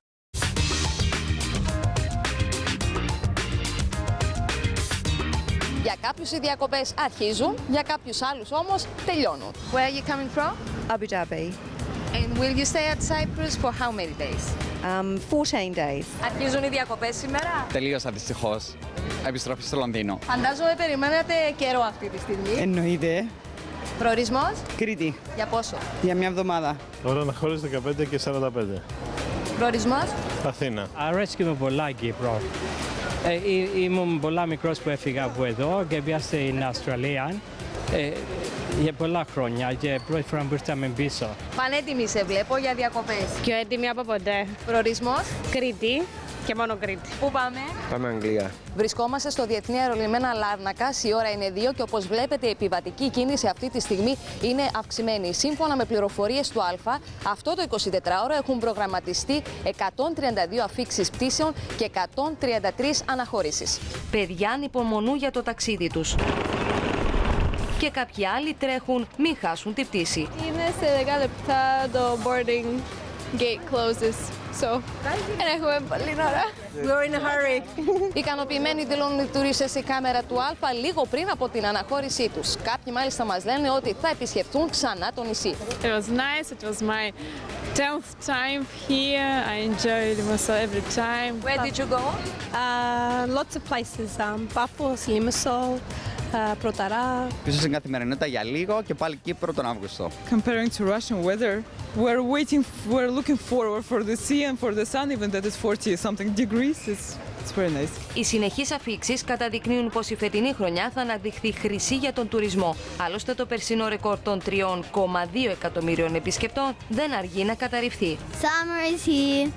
Για κάποιους οι διακοπές αρχίζουν, για κάποιους άλλους όμως τελειώνουν. Where are you coming from? Abu Dhabi. And will you stay at Cyprus for how many days? 14 days. Αρχίζουν οι διακοπές σήμερα. Τελείωσα δυστυχώς. Επιστροφή στο Λονδίνο. Φαντάζομαι περιμένετε καιρό αυτή τη στιγμή. Εννοείται. Προορισμός? Κρήτη. Για πόσο? Για μια εβδομάδα. Ώρα να χωρίς 15 και 45. Προορισμός? Αθήνα. Αρέσκει πολλά Κύπρο. Ήμουν πολλά μικρός που έφυγα από εδώ και πήγα στην Αυστραλία για πολλά χρόνια και πρώτη φορά που ήρθαμε πίσω. Πανέτοιμη σε βλέπω για διακοπές. Πιο έτοιμη από ποτέ. Προορισμός? Κρήτη και μόνο Κρήτη. Πού πάμε? Πάμε Αγγλία. Βρισκόμαστε στο Διεθνή Αερολιμένα Λάρνακας, η ώρα είναι 2 και όπως βλέπετε η επιβατική κίνηση αυτή τη στιγμή είναι αυξημένη. Σύμφωνα με πληροφορίες του Α, αυτό το 24ωρο έχουν προγραμματιστεί 132 αφίξεις πτήσεων και 133 αναχωρήσεις. Παιδιά ανυπομονούν για το ταξίδι τους. Και κάποιοι άλλοι τρέχουν μην χάσουν τη πτήση. Είναι σε 10 λεπτά το boarding gate closes. So, έχουμε πολύ ώρα. We're in a hurry. Ικανοποιημένοι δηλώνουν οι τουρίστες στη κάμερα του Α λίγο πριν από την αναχώρησή τους. Κάποιοι μάλιστα μας λένε ότι θα επισκεφτούν ξανά το νησί. It was nice. It was my 10th time here. I enjoyed myself every time. Where did you go? Lots of places. Paphos, Limassol, Protara. Πίσω στην καθημερινότητα για λίγο και πάλι Κύπρο τον Αύγουστο. Comparing to Russian weather, we're looking forward for the sea and for the sun, even that is 40-something degrees. It's very nice. Οι συνεχείς αφίξεις καταδεικνύουν πως η φετινή χρονιά θα αναδειχθεί χρυσή για τον τουρισμό. Άλλωστε το περσινό ρεκόρ των 3,2 εκατομμύριων επισκεπτών δεν αργεί να καταρριφθεί. Summer is here.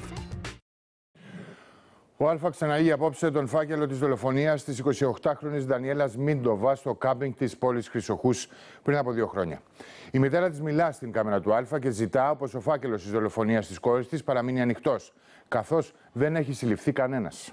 Ο Α ξαναλύει απόψε τον φάκελο της δολοφονίας της 28χρονης Ντανιέλας Μίντοβα στο κάμπινγκ της πόλης Χρυσοχούς πριν από 2 χρόνια. Η μητέρα της μιλά στην κάμερα του Α και ζητά πως ο φάκελος της δολοφονίας της κόρης της παραμείνει ανοιχτός, καθώς δεν έχει συλληφθεί κανένας.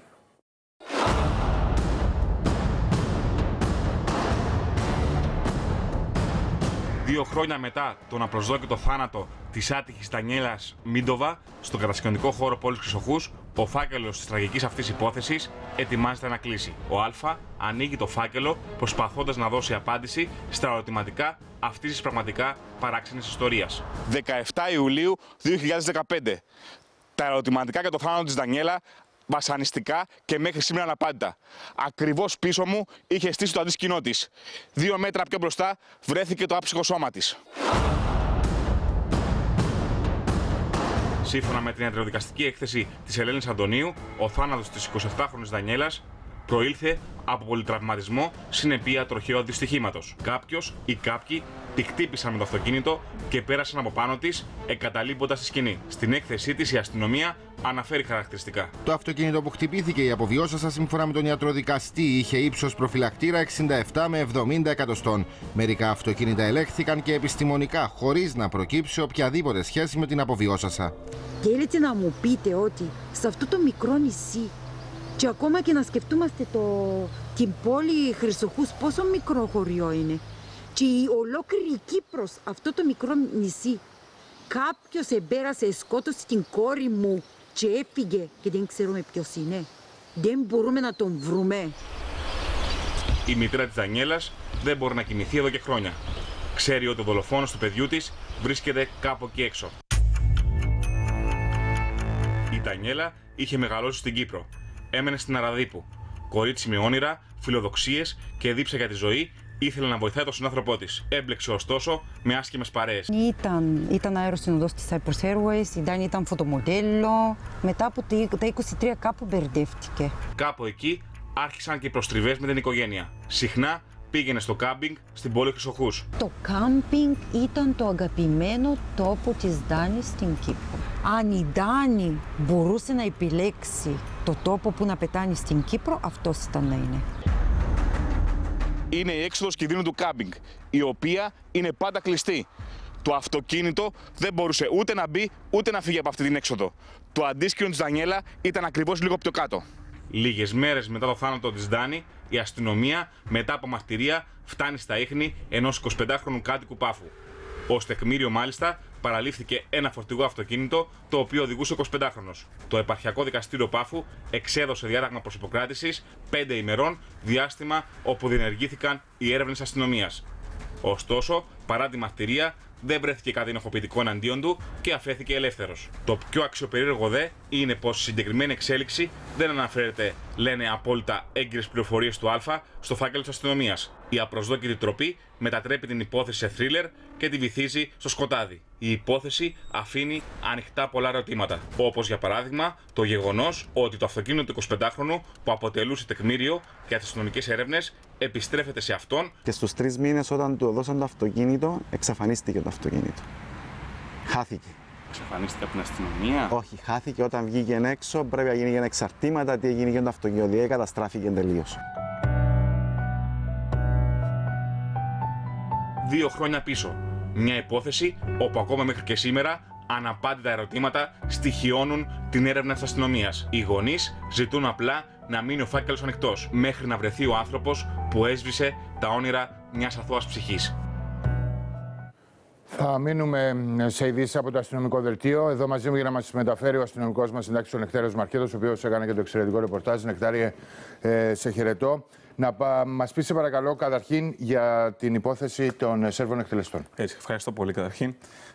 Δύο χρόνια μετά τον απροσδόκητο θάνατο της άτυχης Ντανιέλας Μίντοβα στον κατασκηνωτικό χώρο πόλης Χρυσοχούς, ο φάκελος της τραγικής αυτής υπόθεσης ετοιμάζεται να κλείσει. Ο Α ανοίγει το φάκελο προσπαθώντας να δώσει απάντηση στα ερωτηματικά αυτής της πραγματικά παράξενης ιστορίας. 17 Ιουλίου 2015. Τα ερωτηματικά για το θάνατο της Ντανιέλα βασανιστικά και μέχρι σήμερα αναπάντητα. Ακριβώς πίσω μου είχε στήσει το αντίσκηνό της. 2 μέτρα πιο μπροστά βρέθηκε το άψυχο σώμα της. Σύμφωνα με την ιατροδικαστική έκθεση της Ελένης Αντωνίου, ο θάνατος της 27χρονης Ντανιέλας προήλθε από πολυτραυματισμό συνεπία τροχαίου δυστυχήματος. Κάποιος ή κάποιοι τη χτύπησαν με το αυτοκίνητο και πέρασαν από πάνω της, εγκαταλείποντας τη σκηνή. Στην έκθεσή της η αστυνομία αναφέρει χαρακτηριστικά. Το αυτοκίνητο που χτυπήθηκε η αποβιώσασα, σύμφωνα με τον ιατροδικαστή, είχε ύψος προφυλακτήρα 67 με 70 εκατοστών. Μερικά αυτοκίνητα ελέγχθηκαν και επιστημονικά, χωρίς να προκύψει οποιαδήποτε σχέση με την αποβιώσασα. Θέλετε να μου πείτε ότι σε αυτό το μικρό νησί, και ακόμα και να σκεφτούμαστε την πόλη Χρυσοχούς, πόσο μικρό χωριό είναι, Και η ολόκληρη Κύπρος, αυτό το μικρό νησί, κάποιος εμπέρασε, σκότωσε την κόρη μου και έφυγε και δεν ξέρουμε ποιος είναι. Δεν μπορούμε να τον βρούμε. Η μητέρα της Δανιέλας δεν μπορεί να κοιμηθεί εδώ και χρόνια. Ξέρει ότι ο δολοφόνος του παιδιού της βρίσκεται κάπου εκεί έξω. Η Δανιέλα είχε μεγαλώσει στην Κύπρο. Έμενε στην Αραδίπου. Κορίτσι με όνειρα, φιλοδοξίες και δίψα για τη ζωή, ήθελε να βοηθάει τον συνάνθρωπό της. Έμπλεξε ωστόσο με άσχημες παρέες. Ήταν αεροσυνοδός της Cyprus Airways, η Ντάνη ήταν φωτομοντέλο. Μετά από τα 23 κάπου μπερδεύτηκε. Κάπου εκεί άρχισαν και οι προστριβές με την οικογένεια. Συχνά πήγαινε στο κάμπινγκ στην πόλη Χρυσοχούς. Το κάμπινγκ ήταν το αγαπημένο τόπο της Ντάνης στην Κύπρο. Αν η Ντάνη μπορούσε να επιλέξει το τόπο που να πετάνει στην Κύπρο, αυτός ήταν να είναι. Είναι η έξοδος κινδύνου του κάμπινγκ, η οποία είναι πάντα κλειστή. Το αυτοκίνητο δεν μπορούσε ούτε να μπει ούτε να φύγει από αυτή την έξοδο. Το αντίσκηνο της Δανιέλα ήταν ακριβώς λίγο πιο κάτω. Λίγες μέρες μετά το θάνατο της Ντάνη, η αστυνομία, μετά από μαρτυρία, φτάνει στα ίχνη ενός 25χρονου κάτοικου Πάφου. Ως τεκμήριο, μάλιστα, παραλήφθηκε ένα φορτηγό αυτοκίνητο, το οποίο οδηγούσε ο 25χρονος. Το Επαρχιακό Δικαστήριο Πάφου εξέδωσε διάταγμα προσυποκράτησης 5 ημερών, διάστημα όπου διενεργήθηκαν οι έρευνες αστυνομίας. Ωστόσο, παρά τη μαρτυρία, δεν βρέθηκε κάτι ενοχοποιητικό εναντίον του και αφέθηκε ελεύθερος. Το πιο αξιοπερίεργο δε είναι πως η συγκεκριμένη εξέλιξη δεν αναφέρεται, λένε απόλυτα έγκυρες πληροφορίες του Α, στο φάκελο της αστυνομίας. Η απροσδόκητη τροπή μετατρέπει την υπόθεση σε θρίλερ και τη βυθίζει στο σκοτάδι. Η υπόθεση αφήνει ανοιχτά πολλά ερωτήματα. Όπως για παράδειγμα το γεγονός ότι το αυτοκίνητο του 25χρονου που αποτελούσε τεκμήριο για τις αστυνομικές έρευνες επιστρέφεται σε αυτόν. Και στους 3 μήνες όταν του δώσαν το αυτοκίνητο, εξαφανίστηκε το αυτοκίνητο. Χάθηκε. Εξαφανίστηκε από την αστυνομία. Όχι, χάθηκε όταν βγήκε έξω. Πρέπει να γίνει για εξαρτήματα, τι έγινε για το αυτοκίνητο. Δηλαδή καταστράφηκε τελείως. 2 χρόνια πίσω. Μια υπόθεση όπου ακόμα μέχρι και σήμερα αναπάντητα ερωτήματα στοιχειώνουν την έρευνα της αστυνομίας. Οι γονείς ζητούν απλά να μείνει ο φάκελος ανοιχτός, μέχρι να βρεθεί ο άνθρωπος που έσβησε τα όνειρα μιας αθώας ψυχής. Θα μείνουμε σε ειδήσεις από το αστυνομικό δελτίο. Εδώ μαζί μου για να μας μεταφέρει ο αστυνομικός μας συντάξης, ο Νεκτάριος Μαρκέτος, ο οποίος έκανε και το εξαιρετικό ρεπορτάζ. Νεκτάριε, σε χαιρετώ. Να μας πεις, σε παρακαλώ, καταρχήν για την υπόθεση των Σέρβων εκτελεστών. Έτσι, ευχαριστώ πολύ καταρχήν.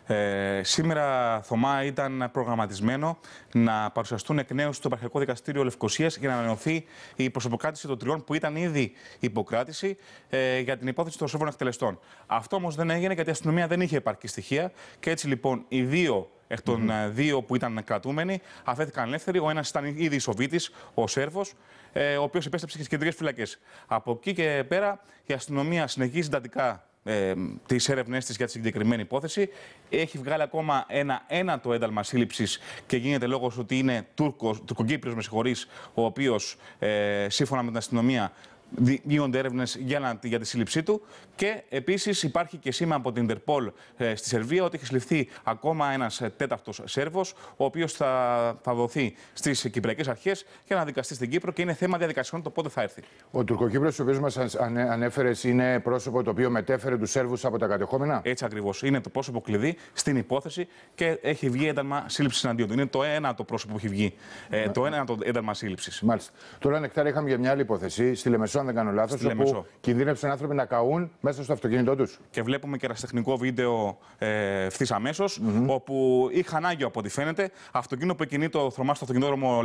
Σήμερα, Θωμά, ήταν προγραμματισμένο να παρουσιαστούν εκ νέου στο Επαρχιακό Δικαστήριο Λευκωσίας για να ανανεωθεί η προσωποκράτηση των 3 που ήταν ήδη υποκράτηση για την υπόθεση των Σέρβων εκτελεστών. Αυτό όμως δεν έγινε γιατί η αστυνομία δεν είχε επαρκή στοιχεία και έτσι λοιπόν οι 2 εκ των 2 που ήταν κρατούμενοι αφέθηκαν ελεύθεροι. Ο ένας ήταν ήδη Σοβίτης, ο Σέρβος, ο οποίος επέστρεψε στις κεντρικές φυλακές. Από εκεί και πέρα η αστυνομία συνεχίζει εντατικά τις έρευνές της για τη συγκεκριμένη υπόθεση. Έχει βγάλει ακόμα ένα ένατο ένταλμα σύλληψης και γίνεται λόγος ότι είναι Τουρκοκύπριος, με συγχωρείς, ο οποίος σύμφωνα με την αστυνομία γίνονται έρευνες για τη σύλληψή του. Και επίσης υπάρχει και σήμα από την Ιντερπολ στη Σερβία ότι έχει συλληφθεί ακόμα ένας 4ος Σέρβος, ο οποίος θα δοθεί στις Κυπριακές Αρχές για να δικαστεί στην Κύπρο και είναι θέμα διαδικασιών το πότε θα έρθει. Ο Τουρκοκύπριος, ο οποίος μας ανέφερες, είναι πρόσωπο το οποίο μετέφερε τους Σέρβους από τα κατεχόμενα. Έτσι ακριβώς. Είναι το πρόσωπο κλειδί στην υπόθεση και έχει βγει ένταλμα σύλληψης εναντίον του. Είναι το ένατο πρόσωπο που έχει βγει. Το ένατο ένταλμα σύλληψης. Μάλιστα. Τώρα, Νεκτάρη, είχαμε για μια άλλη υπόθεση στη Λεμεσό, αν δεν κάνω λάθος, όπου κινδύνευσαν άνθρωποι να καούν μέσα στο αυτοκίνητό τους. Και βλέπουμε και ερασιτεχνικό βίντεο ευθύς αμέσως, όπου είχαν άγιο από ό,τι φαίνεται. Αυτοκίνητο που εκκινεί το θρομά στο αυτοκινητόδρομο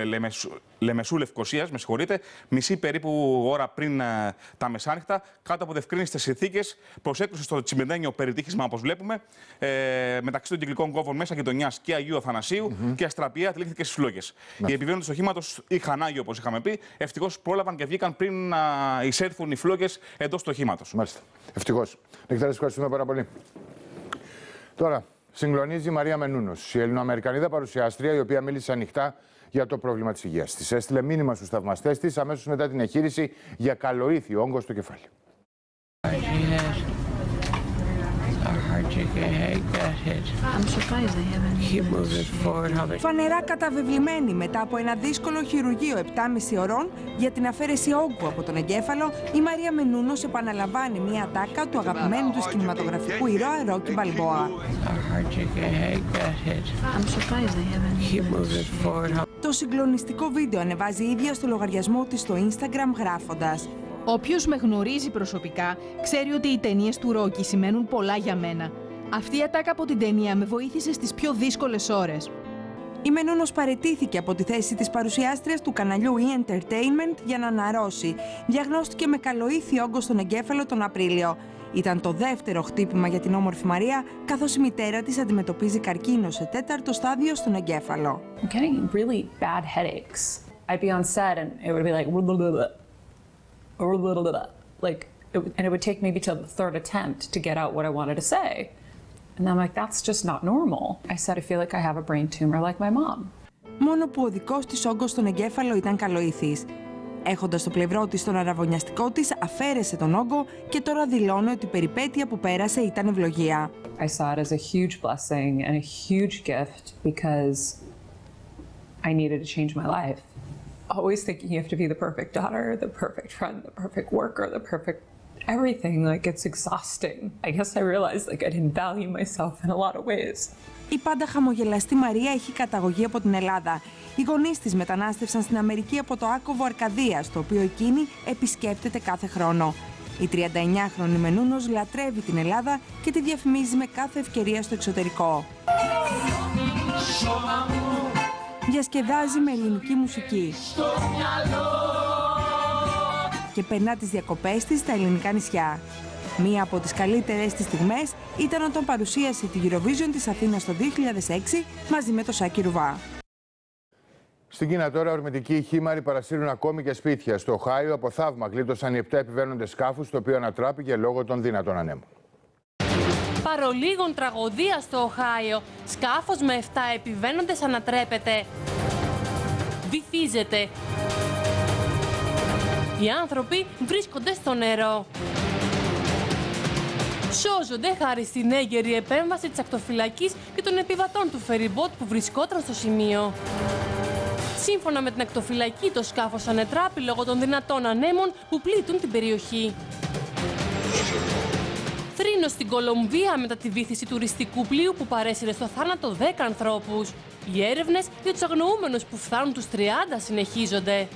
Λεμεσού Λευκωσίας, με συγχωρείτε, μισή περίπου ώρα πριν τα μεσάνυχτα, κάτω από διευκρίνηστες συνθήκες, προσέκρουσε στο τσιμεντένιο περιτύχισμα, όπως βλέπουμε, μεταξύ των κυκλικών κόβων μέσα γειτονιάς και Αγίου Αθανασίου και αστραπία τυλίχθηκε στις φλόγες. Οι επιβαίνοντες του οχήματος είχαν άγιο, όπως είχαμε πει. Ευτυχώς πρόλαβαν και βγήκαν πριν να εισέλθουν οι φλόγες εντός του οχήματος. Μάλιστα. Ευτυχώς. Νεκτάρη, ευχαριστούμε πάρα πολύ. Τώρα, συγκλονίζει η Μαρία Μενούνος, η Ελληνοαμερικανίδα παρουσιάστρια, η οποία μίλησε ανοιχτά για το πρόβλημα της υγείας της. Έστειλε μήνυμα στους θαυμαστές της αμέσως μετά την εγχείρηση για καλοήθιο όγκο στο κεφάλι. Φανερά καταβεβλημένη μετά από ένα δύσκολο χειρουργείο 7,5 ωρών για την αφαίρεση όγκου από τον εγκέφαλο, η Μαρία Μενούνος επαναλαμβάνει μια ατάκα του αγαπημένου του κινηματογραφικού ήρωα Ρόκι Μπαλμπόα. Το συγκλονιστικό βίντεο ανεβάζει η ίδια στο λογαριασμό της στο Instagram γράφοντας: Όποιος με γνωρίζει προσωπικά, ξέρει ότι οι ταινίες του Ρόκι σημαίνουν πολλά για μένα. Αυτή η ατάκα από την ταινία με βοήθησε στις πιο δύσκολες ώρες. Η Μενούνος παραιτήθηκε από τη θέση της παρουσιάστριας του καναλιού E! Entertainment για να αναρρώσει. Διαγνώστηκε με καλοήθη όγκο στον εγκέφαλο τον Απρίλιο. Ήταν το δεύτερο χτύπημα για την όμορφη Μαρία, καθώς η μητέρα της αντιμετωπίζει καρκίνο σε 4ο στάδιο στον εγκέφαλο. I'm getting really bad headaches. I'd be on set and it would be like and it would take maybe till the 3rd attempt to get out what I wanted to say. And I'm like, that's just not normal. I said, I feel like I have a brain tumor like my mom. Μόνο που ο δικός της όγκος στον εγκέφαλο ήταν καλοήθης. Έχοντας στο πλευρό της τον αραβωνιαστικό της, αφαίρεσε τον όγκο και τώρα δηλώνει ότι η περιπέτεια που πέρασε ήταν ευλογία. I saw it as a huge blessing and a huge gift because I needed to change my life. Always thinking you have to be the perfect daughter, the perfect friend, the perfect worker, the perfect everything. Like, it's exhausting. I guess I realized like I didn't value myself in a lot of ways. Η πάντα χαμογελαστή Μαρία έχει καταγωγή από την Ελλάδα. Οι γονείς της μετανάστευσαν στην Αμερική από το Άκωβο Αρκαδίας, το οποίο εκείνη επισκέπτεται κάθε χρόνο. Η 39χρονη Μενούνος λατρεύει την Ελλάδα και τη διαφημίζει με κάθε ευκαιρία στο εξωτερικό. Διασκεδάζει με ελληνική μουσική και περνά τις διακοπές της στα ελληνικά νησιά. Μία από τις καλύτερες της στιγμές ήταν όταν παρουσίασε τη Eurovision της Αθήνας το 2006 μαζί με το Σάκη Ρουβά. Στην Κίνα τώρα, ορμητικοί χήμαροι παρασύρουν ακόμη και σπίτια. Στο Οχάιο, από θαύμα, γλίτωσαν οι 7 επιβαίνοντες σκάφους, το οποίο ανατράπηκε λόγω των δυνατών ανέμων. Παρολίγων τραγωδία στο Οχάιο. Σκάφος με 7 επιβαίνοντες ανατρέπεται. Βυθίζεται. Οι άνθρωποι βρίσκονται στο νερό. Σώζονται χάρη στην έγκαιρη επέμβαση της ακτοφυλακής και των επιβατών του φεριμπότ που βρισκόταν στο σημείο. Σύμφωνα με την ακτοφυλακή, το σκάφος ανετράπη λόγω των δυνατών ανέμων που πλήττουν την περιοχή. Θρήνος στην Κολομβία μετά τη βύθιση τουριστικού πλοίου που παρέσυρε στο θάνατο 10 ανθρώπους. Οι έρευνες για τους αγνοούμενους που φτάνουν τους 30 συνεχίζονται.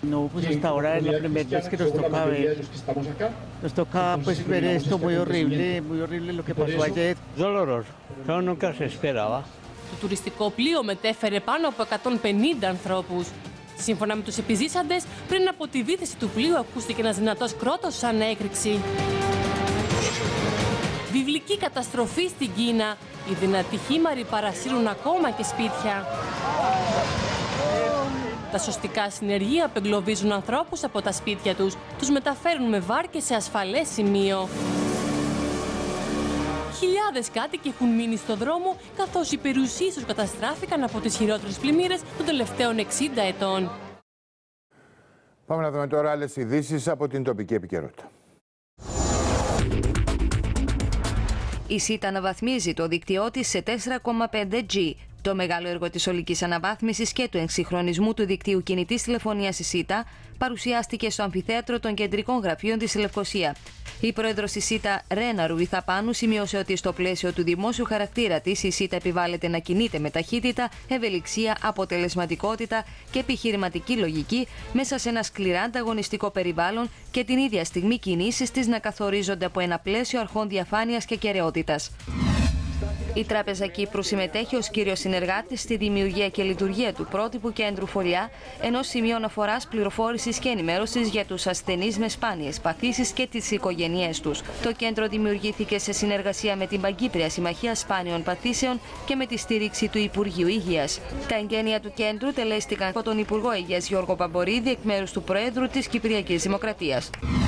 Το τουριστικό πλοίο μετέφερε πάνω από 150 ανθρώπους. Σύμφωνα με τους επιζήσαντες, πριν από τη βύθιση του πλοίου ακούστηκε ένας δυνατός κρότος σαν έκρηξη. Βιβλική καταστροφή στην Κίνα. Οι δυνατοί χήμαροι παρασύρουν ακόμα και σπίτια. Τα σωστικά συνεργεία απεγκλωβίζουν ανθρώπους από τα σπίτια τους. Τους μεταφέρουν με βάρκες σε ασφαλές σημείο. Χιλιάδες κάτοικοι έχουν μείνει στο δρόμο, καθώς οι περιουσίες τους καταστράφηκαν από τις χειρότερες πλημμύρες των τελευταίων 60 ετών. Πάμε να δούμε τώρα άλλες ειδήσεις από την τοπική επικαιρότητα. Η ΣΥΤΑ αναβαθμίζει το δίκτυό της σε 4,5G. Το μεγάλο έργο της ολικής αναβάθμισης και του εξυγχρονισμού του δικτύου κινητής τηλεφωνίας η ΣΥΤΑ παρουσιάστηκε στο αμφιθέατρο των κεντρικών γραφείων της Λευκοσία. Η πρόεδρος της ΣΥΤΑ, Ρένα Ρουβιθαπάνου, σημείωσε ότι στο πλαίσιο του δημόσιου χαρακτήρα της, η ΣΥΤΑ επιβάλλεται να κινείται με ταχύτητα, ευελιξία, αποτελεσματικότητα και επιχειρηματική λογική μέσα σε ένα σκληρά ανταγωνιστικό περιβάλλον και την ίδια στιγμή κινήσεις της να καθορίζονται από ένα πλαίσιο αρχών διαφάνειας και κεραιότητας. Η Τράπεζα Κύπρου συμμετέχει ως κύριος συνεργάτης στη δημιουργία και λειτουργία του πρότυπου κέντρου Φωλιά, ενός σημείου αναφοράς, πληροφόρησης και ενημέρωσης για τους ασθενείς με σπάνιες παθήσεις και τις οικογένειές τους. Το κέντρο δημιουργήθηκε σε συνεργασία με την Παγκύπρια Συμμαχία Σπάνιων Παθήσεων και με τη στήριξη του Υπουργείου Υγείας. Τα εγγένεια του κέντρου τελέστηκαν από τον Υπουργό Υγείας Γιώργο Παμπορίδη εκ μέρους του Προέδρου της Κυπριακής Δημοκρατίας.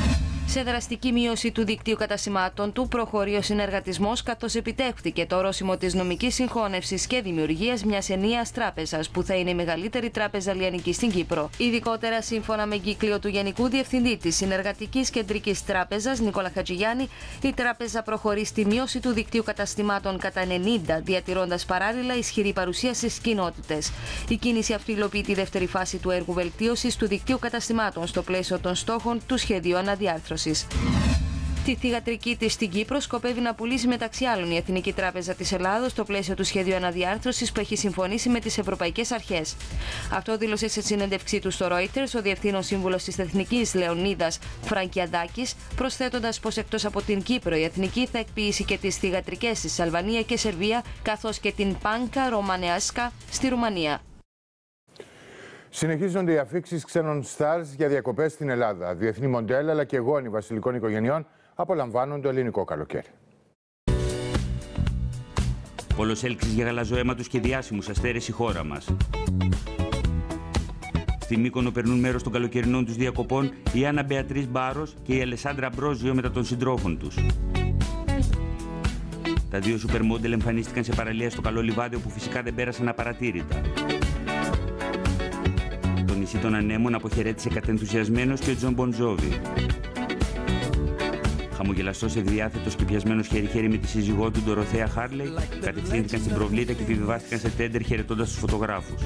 Σε δραστική μείωση του δικτύου καταστημάτων του προχωρεί ο συνεργατισμός, καθώς επιτεύχθηκε το ορόσημο της νομικής συγχώνευσης και δημιουργίας μιας ενιαίας τράπεζας, που θα είναι η μεγαλύτερη τράπεζα λιανική στην Κύπρο. Ειδικότερα, σύμφωνα με εγκύκλιο του Γενικού Διευθυντή της Συνεργατικής Κεντρικής Τράπεζας, Νίκολα Χατζηγιάννη, η τράπεζα προχωρεί στη μείωση του δικτύου καταστημάτων κατά 90, διατηρώντας παράλληλα ισχυρή παρουσία στις κοινότητες. Η κίνηση αυτή υλοποιεί τη δεύτερη φάση του έργου βελτίωσης του δικτύου καταστημάτων στο πλαίσιο των στόχων του σχεδίου αναδιάρθρωσης. Τη θυγατρική της στην Κύπρο σκοπεύει να πουλήσει μεταξύ άλλων η Εθνική Τράπεζα της Ελλάδος στο πλαίσιο του σχεδίου αναδιάρθρωσης που έχει συμφωνήσει με τις ευρωπαϊκές αρχές. Αυτό δήλωσε σε συνέντευξή του στο Reuters ο Διευθύνων Σύμβουλος της Εθνικής Λεωνίδας Φραγκιαδάκης, προσθέτοντας πως εκτός από την Κύπρο η Εθνική θα εκποιήσει και τις θυγατρικές της Αλβανία και Σερβία, καθώς και την Πάνκα Ρωμανεάσκα στη Ρουμανία. Συνεχίζονται οι αφίξεις ξένων stars για διακοπές στην Ελλάδα. Διεθνή μοντέλα αλλά και γόνοι βασιλικών οικογενειών απολαμβάνουν το ελληνικό καλοκαίρι. Πολλές έλξεις για γαλαζοαίματους και διάσημους αστέρες η χώρα μας. Στη Μύκονο περνούν μέρος των καλοκαιρινών τους διακοπών η Άννα Μπεατρίς Μπάρος και η Αλεσάντρα Αμπρόζιο μετά των συντρόφων τους. Τα δύο σούπερ μόντελ εμφανίστηκαν σε παραλία στο Καλό Λιβάδι, όπου φυσικά δεν πέρασαν απαρατήρητα. Το νησί των Ανέμων αποχαιρέτησε κατενθουσιασμένος και ο Τζον Μποντζόβι. Χαμογελαστός, ευδιάθετος και πιασμένος χέρι-χέρι με τη σύζυγό του, Ντοροθέα Χάρλεϊ, κατευθύνθηκαν στην προβλήτα και επιβιβάστηκαν σε τέντερ χαιρετώντας τους φωτογράφους.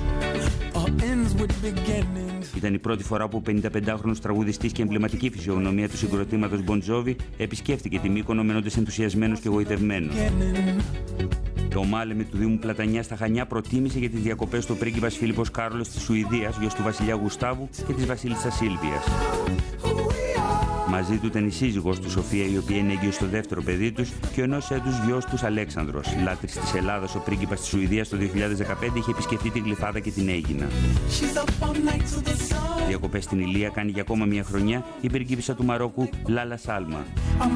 Ήταν η πρώτη φορά που ο 55χρονος τραγουδιστής και εμβληματική φυσιογνωμία του συγκροτήματος Μποντζόβι επισκέφθηκε τη Μύκονο μένοντας ενθουσιασμένος και εγωιτευμένος. Το ομάλεμι του Δήμου Πλατανιά στα Χανιά προτίμησε για τις διακοπές του πρίγκιπας Φίλιππος Κάρολος της Σουηδίας, γιος του βασιλιά Γουστάβου και της βασίλισσας Σίλβιας. Μαζί του ήταν η σύζυγός του Σοφία, η οποία είναι έγκυος στο δεύτερο παιδί τους, και ο ενός έτους γιος τους Αλέξανδρος. Λάτρης της Ελλάδας, ο πρίγκιπας της Σουηδίας το 2015 είχε επισκεφτεί την Γλυφάδα και την Αίγινα. Διακοπές στην Ηλία κάνει για ακόμα μια χρονιά η πριγκίπισσα του Μαρόκου Λάλα Σάλμα.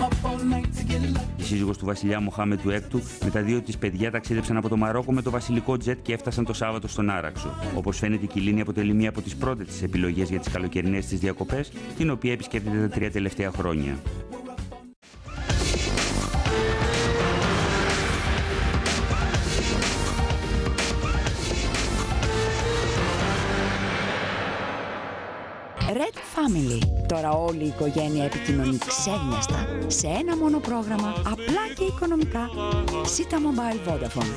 Η σύζυγος του βασιλιά Μοχάμετ του Έκτου με τα δύο της παιδιά ταξίδεψαν από το Μαρόκο με το βασιλικό τζετ και έφτασαν το Σάββατο στον Άραξο. Όπως φαίνεται, η Κιλίνη αποτελεί μία από τις πρώτες της επιλογές για τις καλοκαιρινές της διακοπές, την οποία επισκέπτεται τα 3 τελευταία χρόνια. Red Family. Τώρα όλη η οικογένεια επικοινωνεί ξένιαστα σε ένα μόνο πρόγραμμα, απλά και οικονομικά. Sita Mobile Vodafone.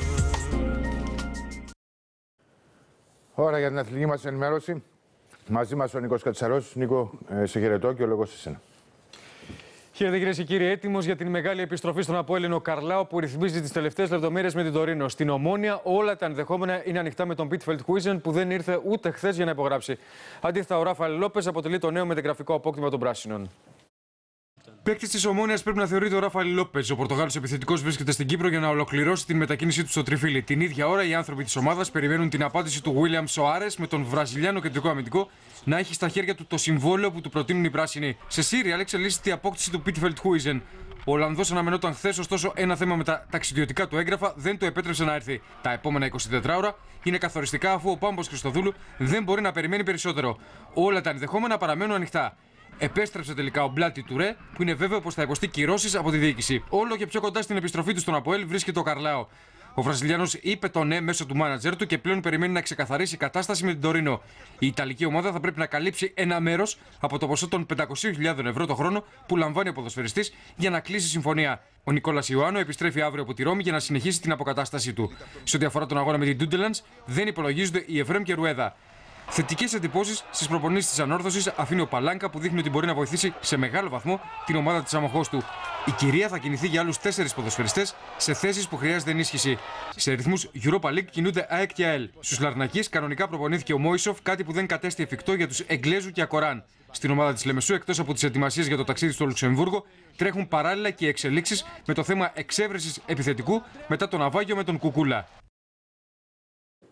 Ώρα για την αθλητική μας ενημέρωση. Μαζί μας ο Νίκος Κατσαρός. Νίκο, σε χαιρετώ και ο λόγος σε εσένα. Χαίρετε κυρίες και κύριοι, έτοιμος για την μεγάλη επιστροφή στον Αποέλινο Καρλάο που ρυθμίζει τις τελευταίες λεπτομέρειες με την Τωρίνο. Στην Ομόνια όλα τα ενδεχόμενα είναι ανοιχτά με τον Πίτφελτ Χούιζεν που δεν ήρθε ούτε χθες για να υπογράψει. Αντίθετα, ο Ράφαελ Λόπες αποτελεί το νέο μεταγραφικό απόκτημα των Πράσινων. Παίκτης της Ομόνοιας πρέπει να θεωρείται ο Ράφαελ Λόπες. Ο Πορτογάλος επιθετικός βρίσκεται στην Κύπρο για να ολοκληρώσει την μετακίνησή του στο Τριφύλι. Την ίδια ώρα, οι άνθρωποι της ομάδας περιμένουν την απάντηση του Βίλιαμ Σοάρες με τον Βραζιλιάνο κεντρικό αμυντικό να έχει στα χέρια του το συμβόλαιο που του προτείνουν οι Πράσινοι. Σε Σύριαλ εξελίσσεται η απόκτηση του Πίτφελτ Χούιζεν. Ο Ολλανδός αναμενόταν χθες, ωστόσο ένα θέμα με τα ταξιδιωτικά του έγγραφα δεν το επέτρεψε να έρθει. Τα επόμενα 24 ώρα είναι καθοριστικά, αφού ο Πάμπος Χριστοδούλου δεν μπορεί να περιμένει περισσότερο. Όλα τα ενδεχόμενα παραμένουν ανοιχτά. Επέστρεψε τελικά ο Μπλάτι Τουρέ, που είναι βέβαιο πως θα υποστεί κυρώσεις από τη διοίκηση. Όλο και πιο κοντά στην επιστροφή του στον Αποέλ βρίσκεται ο Καρλάο. Ο Βραζιλιάνος είπε το ναι μέσω του μάνατζερ του και πλέον περιμένει να ξεκαθαρίσει η κατάσταση με την Τωρίνο. Η Ιταλική ομάδα θα πρέπει να καλύψει ένα μέρος από το ποσό των 500.000 ευρώ το χρόνο που λαμβάνει ο ποδοσφαιριστής για να κλείσει συμφωνία. Ο Νικόλας Ιωάννου επιστρέφει αύριο από τη Ρώμη για να συνεχίσει την αποκατάστασή του. Σε ό,τι αφορά τον αγώνα με την Ντούντελαντς, δεν υπολογίζονται η Εφρέμ και Ρουέδα. Θετικές εντυπώσεις στις προπονήσεις της Ανόρθωσης αφήνει ο Παλάνκα, που δείχνει ότι μπορεί να βοηθήσει σε μεγάλο βαθμό την ομάδα της αμοχώς του. Η κυρία θα κινηθεί για άλλους 4 ποδοσφαιριστές σε θέσεις που χρειάζεται ενίσχυση. Σε ρυθμούς Europa League κινούνται ΑΕΚ και ΑΕΛ. Στους Λαρνακείς κανονικά προπονήθηκε ο Μόισοφ, κάτι που δεν κατέστη εφικτό για τους Εγγλέζου και Ακοράν. Στην ομάδα της Λεμεσού, εκτός από τις ετοιμασίες για το ταξίδι στο Λουξεμβούργο, τρέχουν παράλληλα και εξελίξεις με το θέμα εξέβρεσης επιθετικού μετά το ναυάγιο με τον Κουκούλα.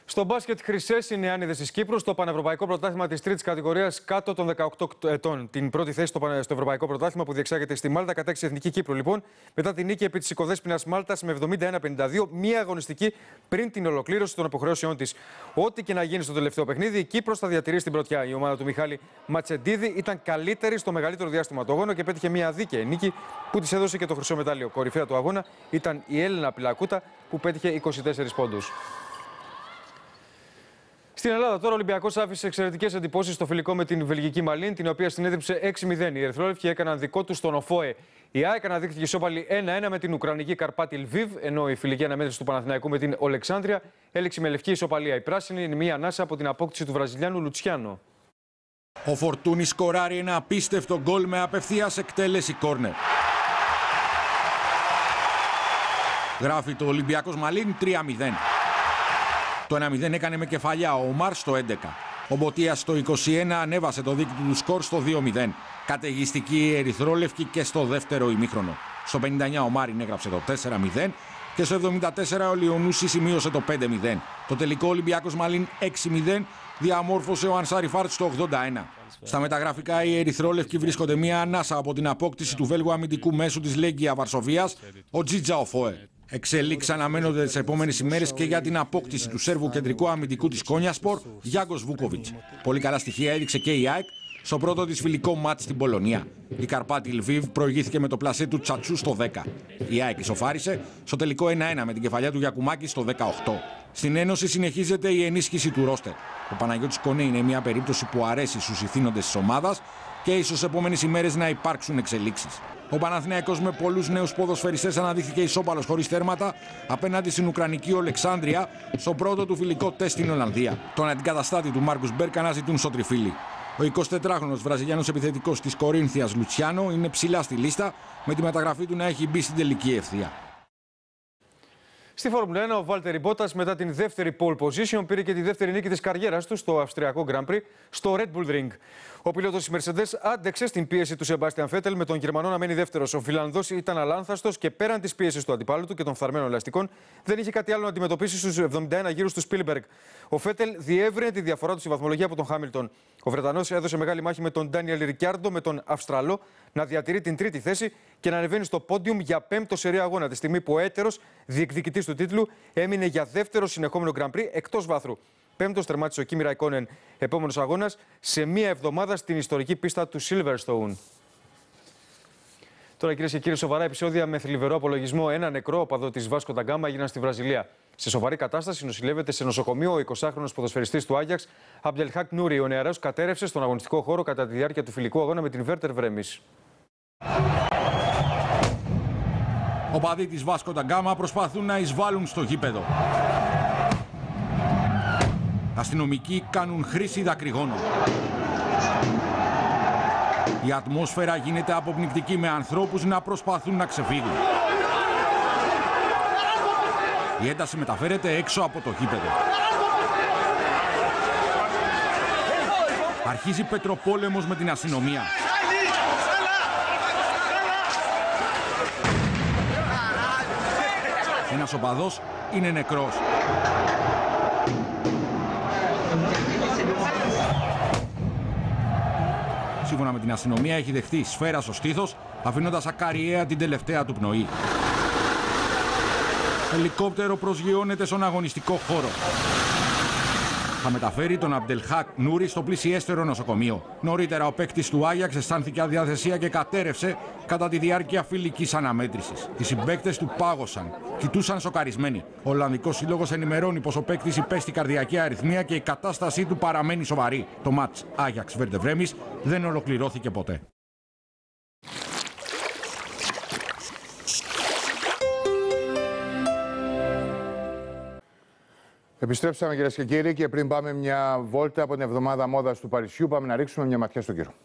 Στο μπάσκετ, χρυσές οι νεάνιδες της Κύπρου στο Πανευρωπαϊκό Πρωτάθλημα της τρίτης κατηγορίας κάτω των 18 ετών. Την πρώτη θέση στο Ευρωπαϊκό Πρωτάθλημα που διεξάγεται στη Μάλτα κατέκτησε η Εθνική Κύπρου. Λοιπόν, μετά την νίκη επί της Οικοδέσποινας Μάλτας με 71-52, μία αγωνιστική πριν την ολοκλήρωση των υποχρεώσεών της. Ό,τι και να γίνει στο τελευταίο παιχνίδι, η Κύπρος θα διατηρήσει την πρωτιά. Η ομάδα του Μιχάλη Ματσεντίδη ήταν καλύτερη στο μεγαλύτερο διάστημα του αγώνα και πέτυχε μία δίκαιη νίκη που της έδωσε και το χρυσό μετάλλιο. Κορυφαία του αγώνα ήταν η Έλληνα Πιλακούτα που πέτυχε 24 πόντους. Στην Ελλάδα, τώρα ο Ολυμπιακός άφησε εξαιρετικές εντυπώσεις στο φιλικό με την βελγική Μαλίν, την οποία συνέδριψε 6-0. Οι ερυθρόλευκοι έκαναν δικό τους στον ΟΦΟΕ. Η ΑΕΚ αναδείχθηκε ισόπαλη 1-1 με την Ουκρανική Καρπάτη Λβίβ, ενώ η φιλική αναμέτρηση του Παναθηναϊκού με την Ολεξάνδρεια έληξε με λευκή ισοπαλία. Η πράσινη είναι μία ανάσα από την απόκτηση του Βραζιλιάνου Λουτσιάνο. Ο Φορτούνης σκοράρει ένα απίστευτο γκολ με απευθείας εκτέλεση κόρνερ. Γράφει το Ολυμπιακός Μαλίν 3-0. Το 1-0 έκανε με κεφαλιά ο Ομάρ στο 11. Ο Μποτίας στο 21 ανέβασε το δίκτυο του σκορ στο 2-0. Καταιγιστική η ερυθρόλευκη και στο δεύτερο ημίχρονο. Στο 59 ο Μάριν έγραψε το 4-0 και στο 74 ο Λιονούση σημείωσε το 5-0. Το τελικό Ολυμπιακός Μαλίν 6-0 διαμόρφωσε ο Ανσάρι Φάρτ στο 81. Στα μεταγραφικά οι ερυθρόλευκοι βρίσκονται μία ανάσα από την απόκτηση του Βέλγου αμυντικού μέσου της Λέγκια Βαρσοβίας, ο Τζίτζα Οφόε. Εξελίξεις αναμένονται τις επόμενες ημέρες και για την απόκτηση του Σέρβου κεντρικού αμυντικού της Κόνιασπορ, Γιάγκος Βούκοβιτς. Πολύ καλά στοιχεία έδειξε και η ΑΕΚ στο πρώτο της φιλικό μάτς στην Πολωνία. Η Καρπάτη Λβίβ προηγήθηκε με το πλασέ του Τσατσού στο 10. Η ΑΕΚ ισοφάρισε στο τελικό 1-1 με την κεφαλιά του Γιακουμάκη στο 18. Στην Ένωση συνεχίζεται η ενίσχυση του ρόστερ. Ο Παναγιώτης Κονέ είναι μια περίπτωση που αρέσει στους ηθήνοντες της ομάδας και ίσως επόμενες ημέρες να υπάρξουν εξελίξεις. Ο Παναθηναϊκός με πολλούς νέους ποδοσφαιριστές αναδείχθηκε ισόπαλος χωρίς τέρματα απέναντι στην Ουκρανική Ολεξάνδρεια στο πρώτο του φιλικό τεστ στην Ολλανδία. Τον αντικαταστάτη του Μάρκους Μπέρκ αναζητούν στο τριφύλι. Ο 24χρονος Βραζιλιάνος επιθετικός της Κορίνθιας Λουτσιάνο είναι ψηλά στη λίστα, με τη μεταγραφή του να έχει μπει στην τελική ευθεία. Στη Φόρμουλα 1, ο Βάλτερι Μπότας μετά την δεύτερη pole position πήρε και τη δεύτερη νίκη της καριέρας του στο Αυστριακό Grand Prix στο Red Bull Ring. Ο πιλότος της Mercedes άντεξε στην πίεση του Σεμπάστιαν Φέτελ με τον Γερμανό να μένει δεύτερος. Ο Φιλανδός ήταν αλάνθαστος και πέραν της πίεσης του αντιπάλου του και των φθαρμένων ελαστικών δεν είχε κάτι άλλο να αντιμετωπίσει στους 71 γύρους του Σπίλμπεργκ. Ο Φέτελ διεύρυνε τη διαφορά του στη βαθμολογία από τον Χάμιλτον. Ο Βρετανός έδωσε μεγάλη μάχη με τον Ντάνιελ Ρικιάρντο, με τον Αυστραλό να διατηρεί την τρίτη θέση και να ανεβαίνει στο πόντιουμ για πέμπτο σερία αγώνα, τη στιγμή που ο έτερος διεκδικητής του τίτλου έμεινε για δεύτερο συνεχόμενο Grand Prix εκτός βάθρου. Πέμπτος τερμάτισε ο Κίμι Ράικκονεν, επόμενος αγώνας σε μία εβδομάδα στην ιστορική πίστα του Silverstone. Τώρα, κυρίες και κύριοι, σοβαρά επεισόδια με θλιβερό απολογισμό. Ένα νεκρό οπαδό της Βάσκο ντα Γκάμα έγιναν στη Βραζιλία. Σε σοβαρή κατάσταση νοσηλεύεται σε νοσοκομείο ο 20χρονος ποδοσφαιριστής του Άγιαξ, Αμπτελχάκ Νούρι. Ο νεαρός κατέρευσε στον αγωνιστικό χώρο κατά τη διάρκεια του φιλικού αγώνα με την Βέρτερ Βρέμις. Οπαδοί της Βάσκο ντα Γκάμα προσπαθούν να εισβάλλουν στο γήπεδο. Αστυνομικοί κάνουν χρήση δακρυγόνων. Η ατμόσφαιρα γίνεται αποπνικτική με ανθρώπους να προσπαθούν να ξεφύγουν. Η ένταση μεταφέρεται έξω από το γήπεδο. Αρχίζει πετροπόλεμος με την αστυνομία. Ένας οπαδός είναι νεκρός. Σύμφωνα με την αστυνομία έχει δεχτεί σφαίρα στο στήθος, αφήνοντας ακαριέα την τελευταία του πνοή. Ελικόπτερο προσγειώνεται στον αγωνιστικό χώρο. Θα μεταφέρει τον Αμπτελχάκ Νούρι στο πλησιέστερο νοσοκομείο. Νωρίτερα ο παίκτης του Άγιαξ αισθάνθηκε αδιαθεσία και κατέρευσε κατά τη διάρκεια φιλικής αναμέτρησης. Οι συμπαίκτες του πάγωσαν, κοιτούσαν σοκαρισμένοι. Ο Ολλανδικός Σύλλογος ενημερώνει πως ο παίκτης υπέστη καρδιακή αρρυθμία και η κατάστασή του παραμένει σοβαρή. Το μάτς Άγιαξ Βέρτερ Βρέμις δεν ολοκληρώθηκε ποτέ. Επιστρέψαμε, κυρίες και κύριοι, και πριν πάμε μια βόλτα από την εβδομάδα μόδας του Παρισιού, πάμε να ρίξουμε μια ματιά στον καιρό.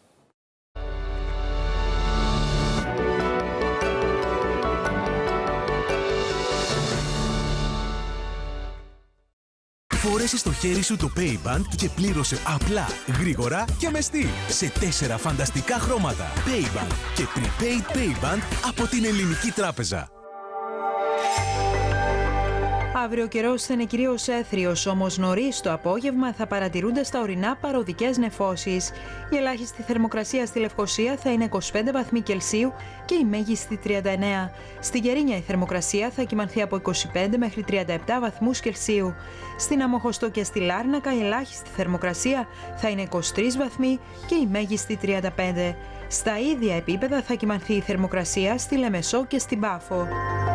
Φόρεσε στο χέρι σου το Payband και πλήρωσε απλά, γρήγορα και μεστή σε 4 φανταστικά χρώματα. Payband και Prepaid Payband από την Ελληνική Τράπεζα. Αύριο καιρός θα είναι κυρίως έθριος, όμως νωρίς το απόγευμα θα παρατηρούνται στα ορεινά παροδικές νεφώσεις. Η ελάχιστη θερμοκρασία στη Λευκοσία θα είναι 25 βαθμοί Κελσίου και η μέγιστη 39. Στη Γερίνια η θερμοκρασία θα κυμανθεί από 25 μέχρι 37 βαθμούς Κελσίου. Στην Αμμοχωστό και στη Λάρνακα η ελάχιστη θερμοκρασία θα είναι 23 βαθμοί και η μέγιστη 35. Στα ίδια επίπεδα θα κυμανθεί η θερμοκρασία στη Λεμεσό και στην Πάφο.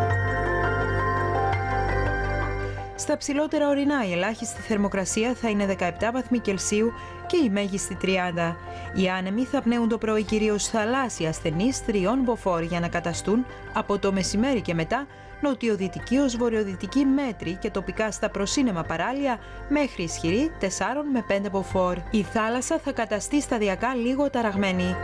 Στα ψηλότερα ορεινά η ελάχιστη θερμοκρασία θα είναι 17 βαθμοί Κελσίου και η μέγιστη 30. Οι άνεμοι θα πνέουν το πρωί κυρίως θαλάσσια ασθενείς 3 μποφόρ για να καταστούν από το μεσημέρι και μετά νοτιοδυτική ως βορειοδυτική μέτρη και τοπικά στα προσύνεμα παράλια μέχρι ισχυρή 4 με 5 μποφόρ. Η θάλασσα θα καταστεί σταδιακά λίγο ταραγμένη.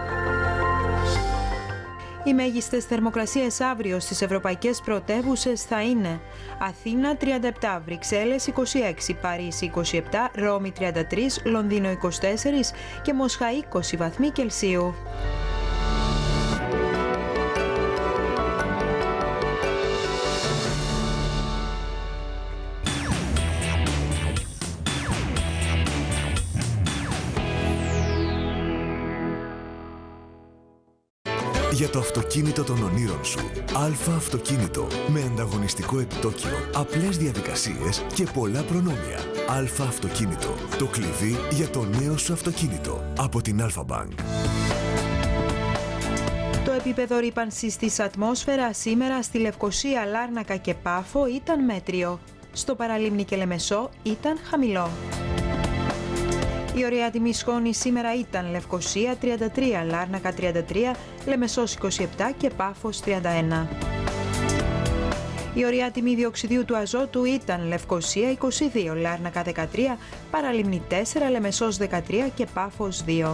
Οι μέγιστες θερμοκρασίες αύριο στις ευρωπαϊκές πρωτεύουσες θα είναι Αθήνα 37, Βρυξέλλες 26, Παρίσι 27, Ρώμη 33, Λονδίνο 24 και Μόσχα 20 βαθμοί Κελσίου. Για το αυτοκίνητο των ονείρων σου. Αλφα Αυτοκίνητο. Με ανταγωνιστικό επιτόκιο, απλές διαδικασίες και πολλά προνόμια. Αλφα Αυτοκίνητο. Το κλειδί για το νέο σου αυτοκίνητο. Από την Αλφα Bank. Το επίπεδο ρύπανσης της ατμόσφαιρας σήμερα στη Λευκοσία, Λάρνακα και Πάφο ήταν μέτριο. Στο Παραλίμνη και Λεμεσό ήταν χαμηλό. Η ωραία τιμή σκόνης σήμερα ήταν Λευκοσία 33, Λάρνακα 33, Λεμεσός 27 και Πάφος 31. Η ωραία τιμή διοξιδίου του αζότου ήταν Λευκοσία 22, Λάρνακα 13, Παραλίμνη 4, Λεμεσός 13 και Πάφος 2.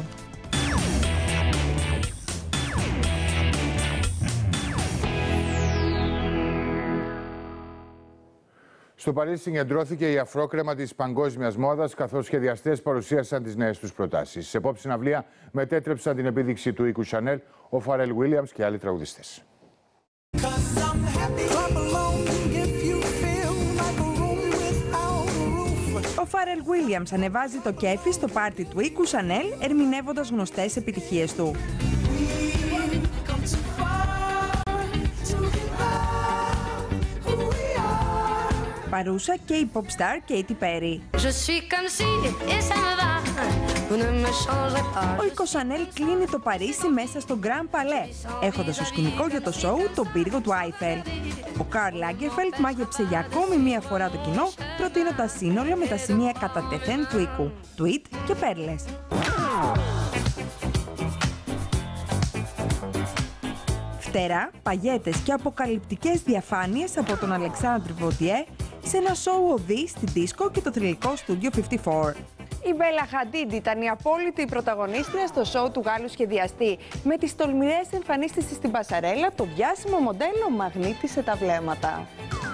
Στο Παρίσι συγκεντρώθηκε η αφρόκρεμα της παγκόσμιας μόδας, καθώς σχεδιαστές παρουσίασαν τις νέες τους προτάσεις. Σε επόψη συναυλία μετέτρεψαν την επίδειξη του οίκου Chanel ο Φαρέλ Βίλιαμς και άλλοι τραγουδιστές. Ο Φαρέλ Βίλιαμς ανεβάζει το κέφι στο πάρτι του οίκου Chanel, ερμηνεύοντας γνωστές επιτυχίες του. Παρούσα και η pop star Katy Perry. Ο οίκος Chanel κλείνει το Παρίσι μέσα στο Grand Palais, έχοντας ως σκηνικό για το σόου τον πύργο του Άιφελ. Ο Καρλ Λάγκερφελτ μάγεψε για ακόμη μία φορά το κοινό, προτείνοντας σύνολο με τα σημεία κατά τεθέν του οίκου, tweed και πέρλες. Φτερά, παγιέτες και αποκαλυπτικές διαφάνειες από τον Αλεξάνδρ Βοντιέ σε ένα σόου οδεί στην δίσκο και το θρυλικό Studio 54. Η Μπέλα Χαντίντ ήταν η απόλυτη πρωταγωνίστρια στο σόου του Γάλλου σχεδιαστή. Με τις τολμηρές εμφανίσεις της στην πασαρέλα, το διάσημο μοντέλο μαγνήτισε τα βλέμματα.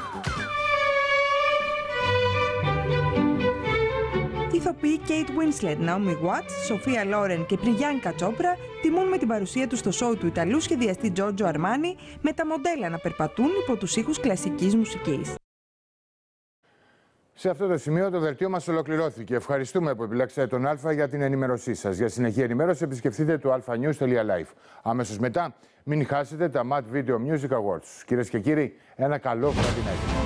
Οι ηθοποιοί Kate Winslet, Naomi Watts, Σοφία Λόρεν και Πριάνκα Τσόπρα τιμούν με την παρουσία τους στο σόου του Ιταλού σχεδιαστή Giorgio Armani, με τα μοντέλα να περπατούν υπό τους ήχους κλασικής μουσικής. Σε αυτό το σημείο το δελτίο μας ολοκληρώθηκε. Ευχαριστούμε που επιλέξατε τον Α για την ενημέρωσή σας. Για συνεχή ενημέρωση επισκεφτείτε το alphanews.live. Αμέσως μετά μην χάσετε τα Mad Video Music Awards. Κυρίες και κύριοι, ένα καλό βράδυ να έχετε.